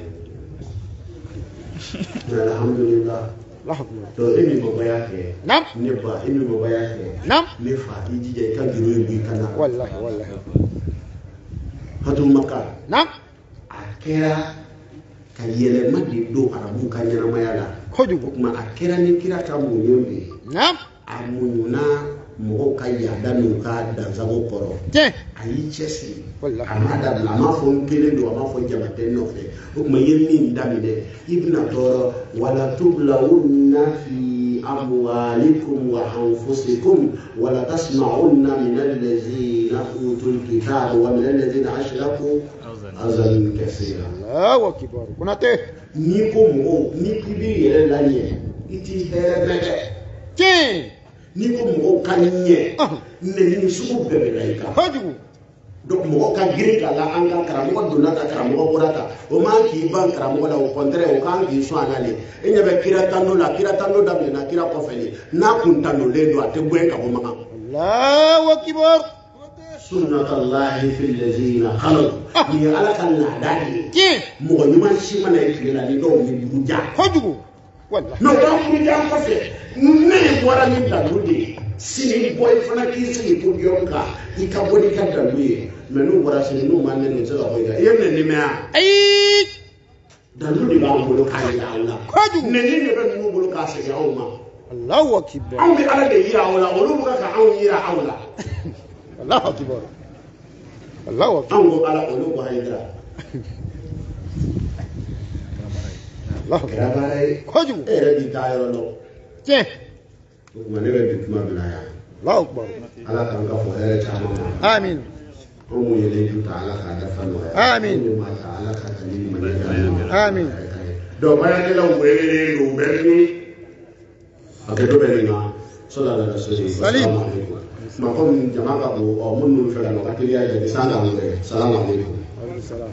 alhamdulillah to imi baba yake nam ne ba imi baba yake nam ne fa ijije kan giro bi kana wallahi hatu maka nam akera ka yele madi do arabu kan yana mayala koju kuma akera ni kira ta mu yombe nam amunyuna mo ka ya danu ka da zago koro je ayi chesi wallahi amada la ma fo nkele do ma fo jamate no fe kuma yemi ndamide ibna toro wala tublawunna fi amwalikum wa anfusikum wala tasma'unna min allazina utul kitaba wa min allazina ashraku azan kaseera Allahu akbar kunate ni ko mo ni kibi yere lanye iti herebe je ni ko mo kanye ne ni suku bebe laika hoju donc mo ka giri kala anga karamo donna ta karamo borata o man ki ban karamo la au contraire o kan ki so anale e nya be kira tando da na kira ko feli na kun tando le do ate buen ka bo maka Allahu akbar sunnatullahi fil ladina khalu ni ala kan la dadi mo ni man shi mana e la ni do ni buja kojugo wallahi no ba buja ko fe ne wara ni da dudi sini boy fana ki sini ko yonka i ka boni ka da lui mais no wara sini no man ne so ko ga yenne ni me ay da dudi ba mo ka ya Allah kojugo ne ni ne ba no mo ka se ga o ma Allahu akbar an bi ala de yira wala o lu ka an yira awla Allahu akbar Allahu akbar an go ala o lu ko hayra Allahu akbar kojugo e re di tayro no kuma ne bɛ bi kuma bila yan Allahu akbar ala k'an ka fɔ hɛrɛ caman ma amin anw mun yelen ju ta ala k'a dafa nɔgɔya amin anw ma ta ala k'a ka ni mali amin donc baarakɛlaw welelen don u bɛ ni a kɛ dɔ bɛ nin kan sɔla la sɔli ma komi jama ka bon minnu fɛ ka nɔ ka teliya yɛrɛ san k'an wele salamu aleykum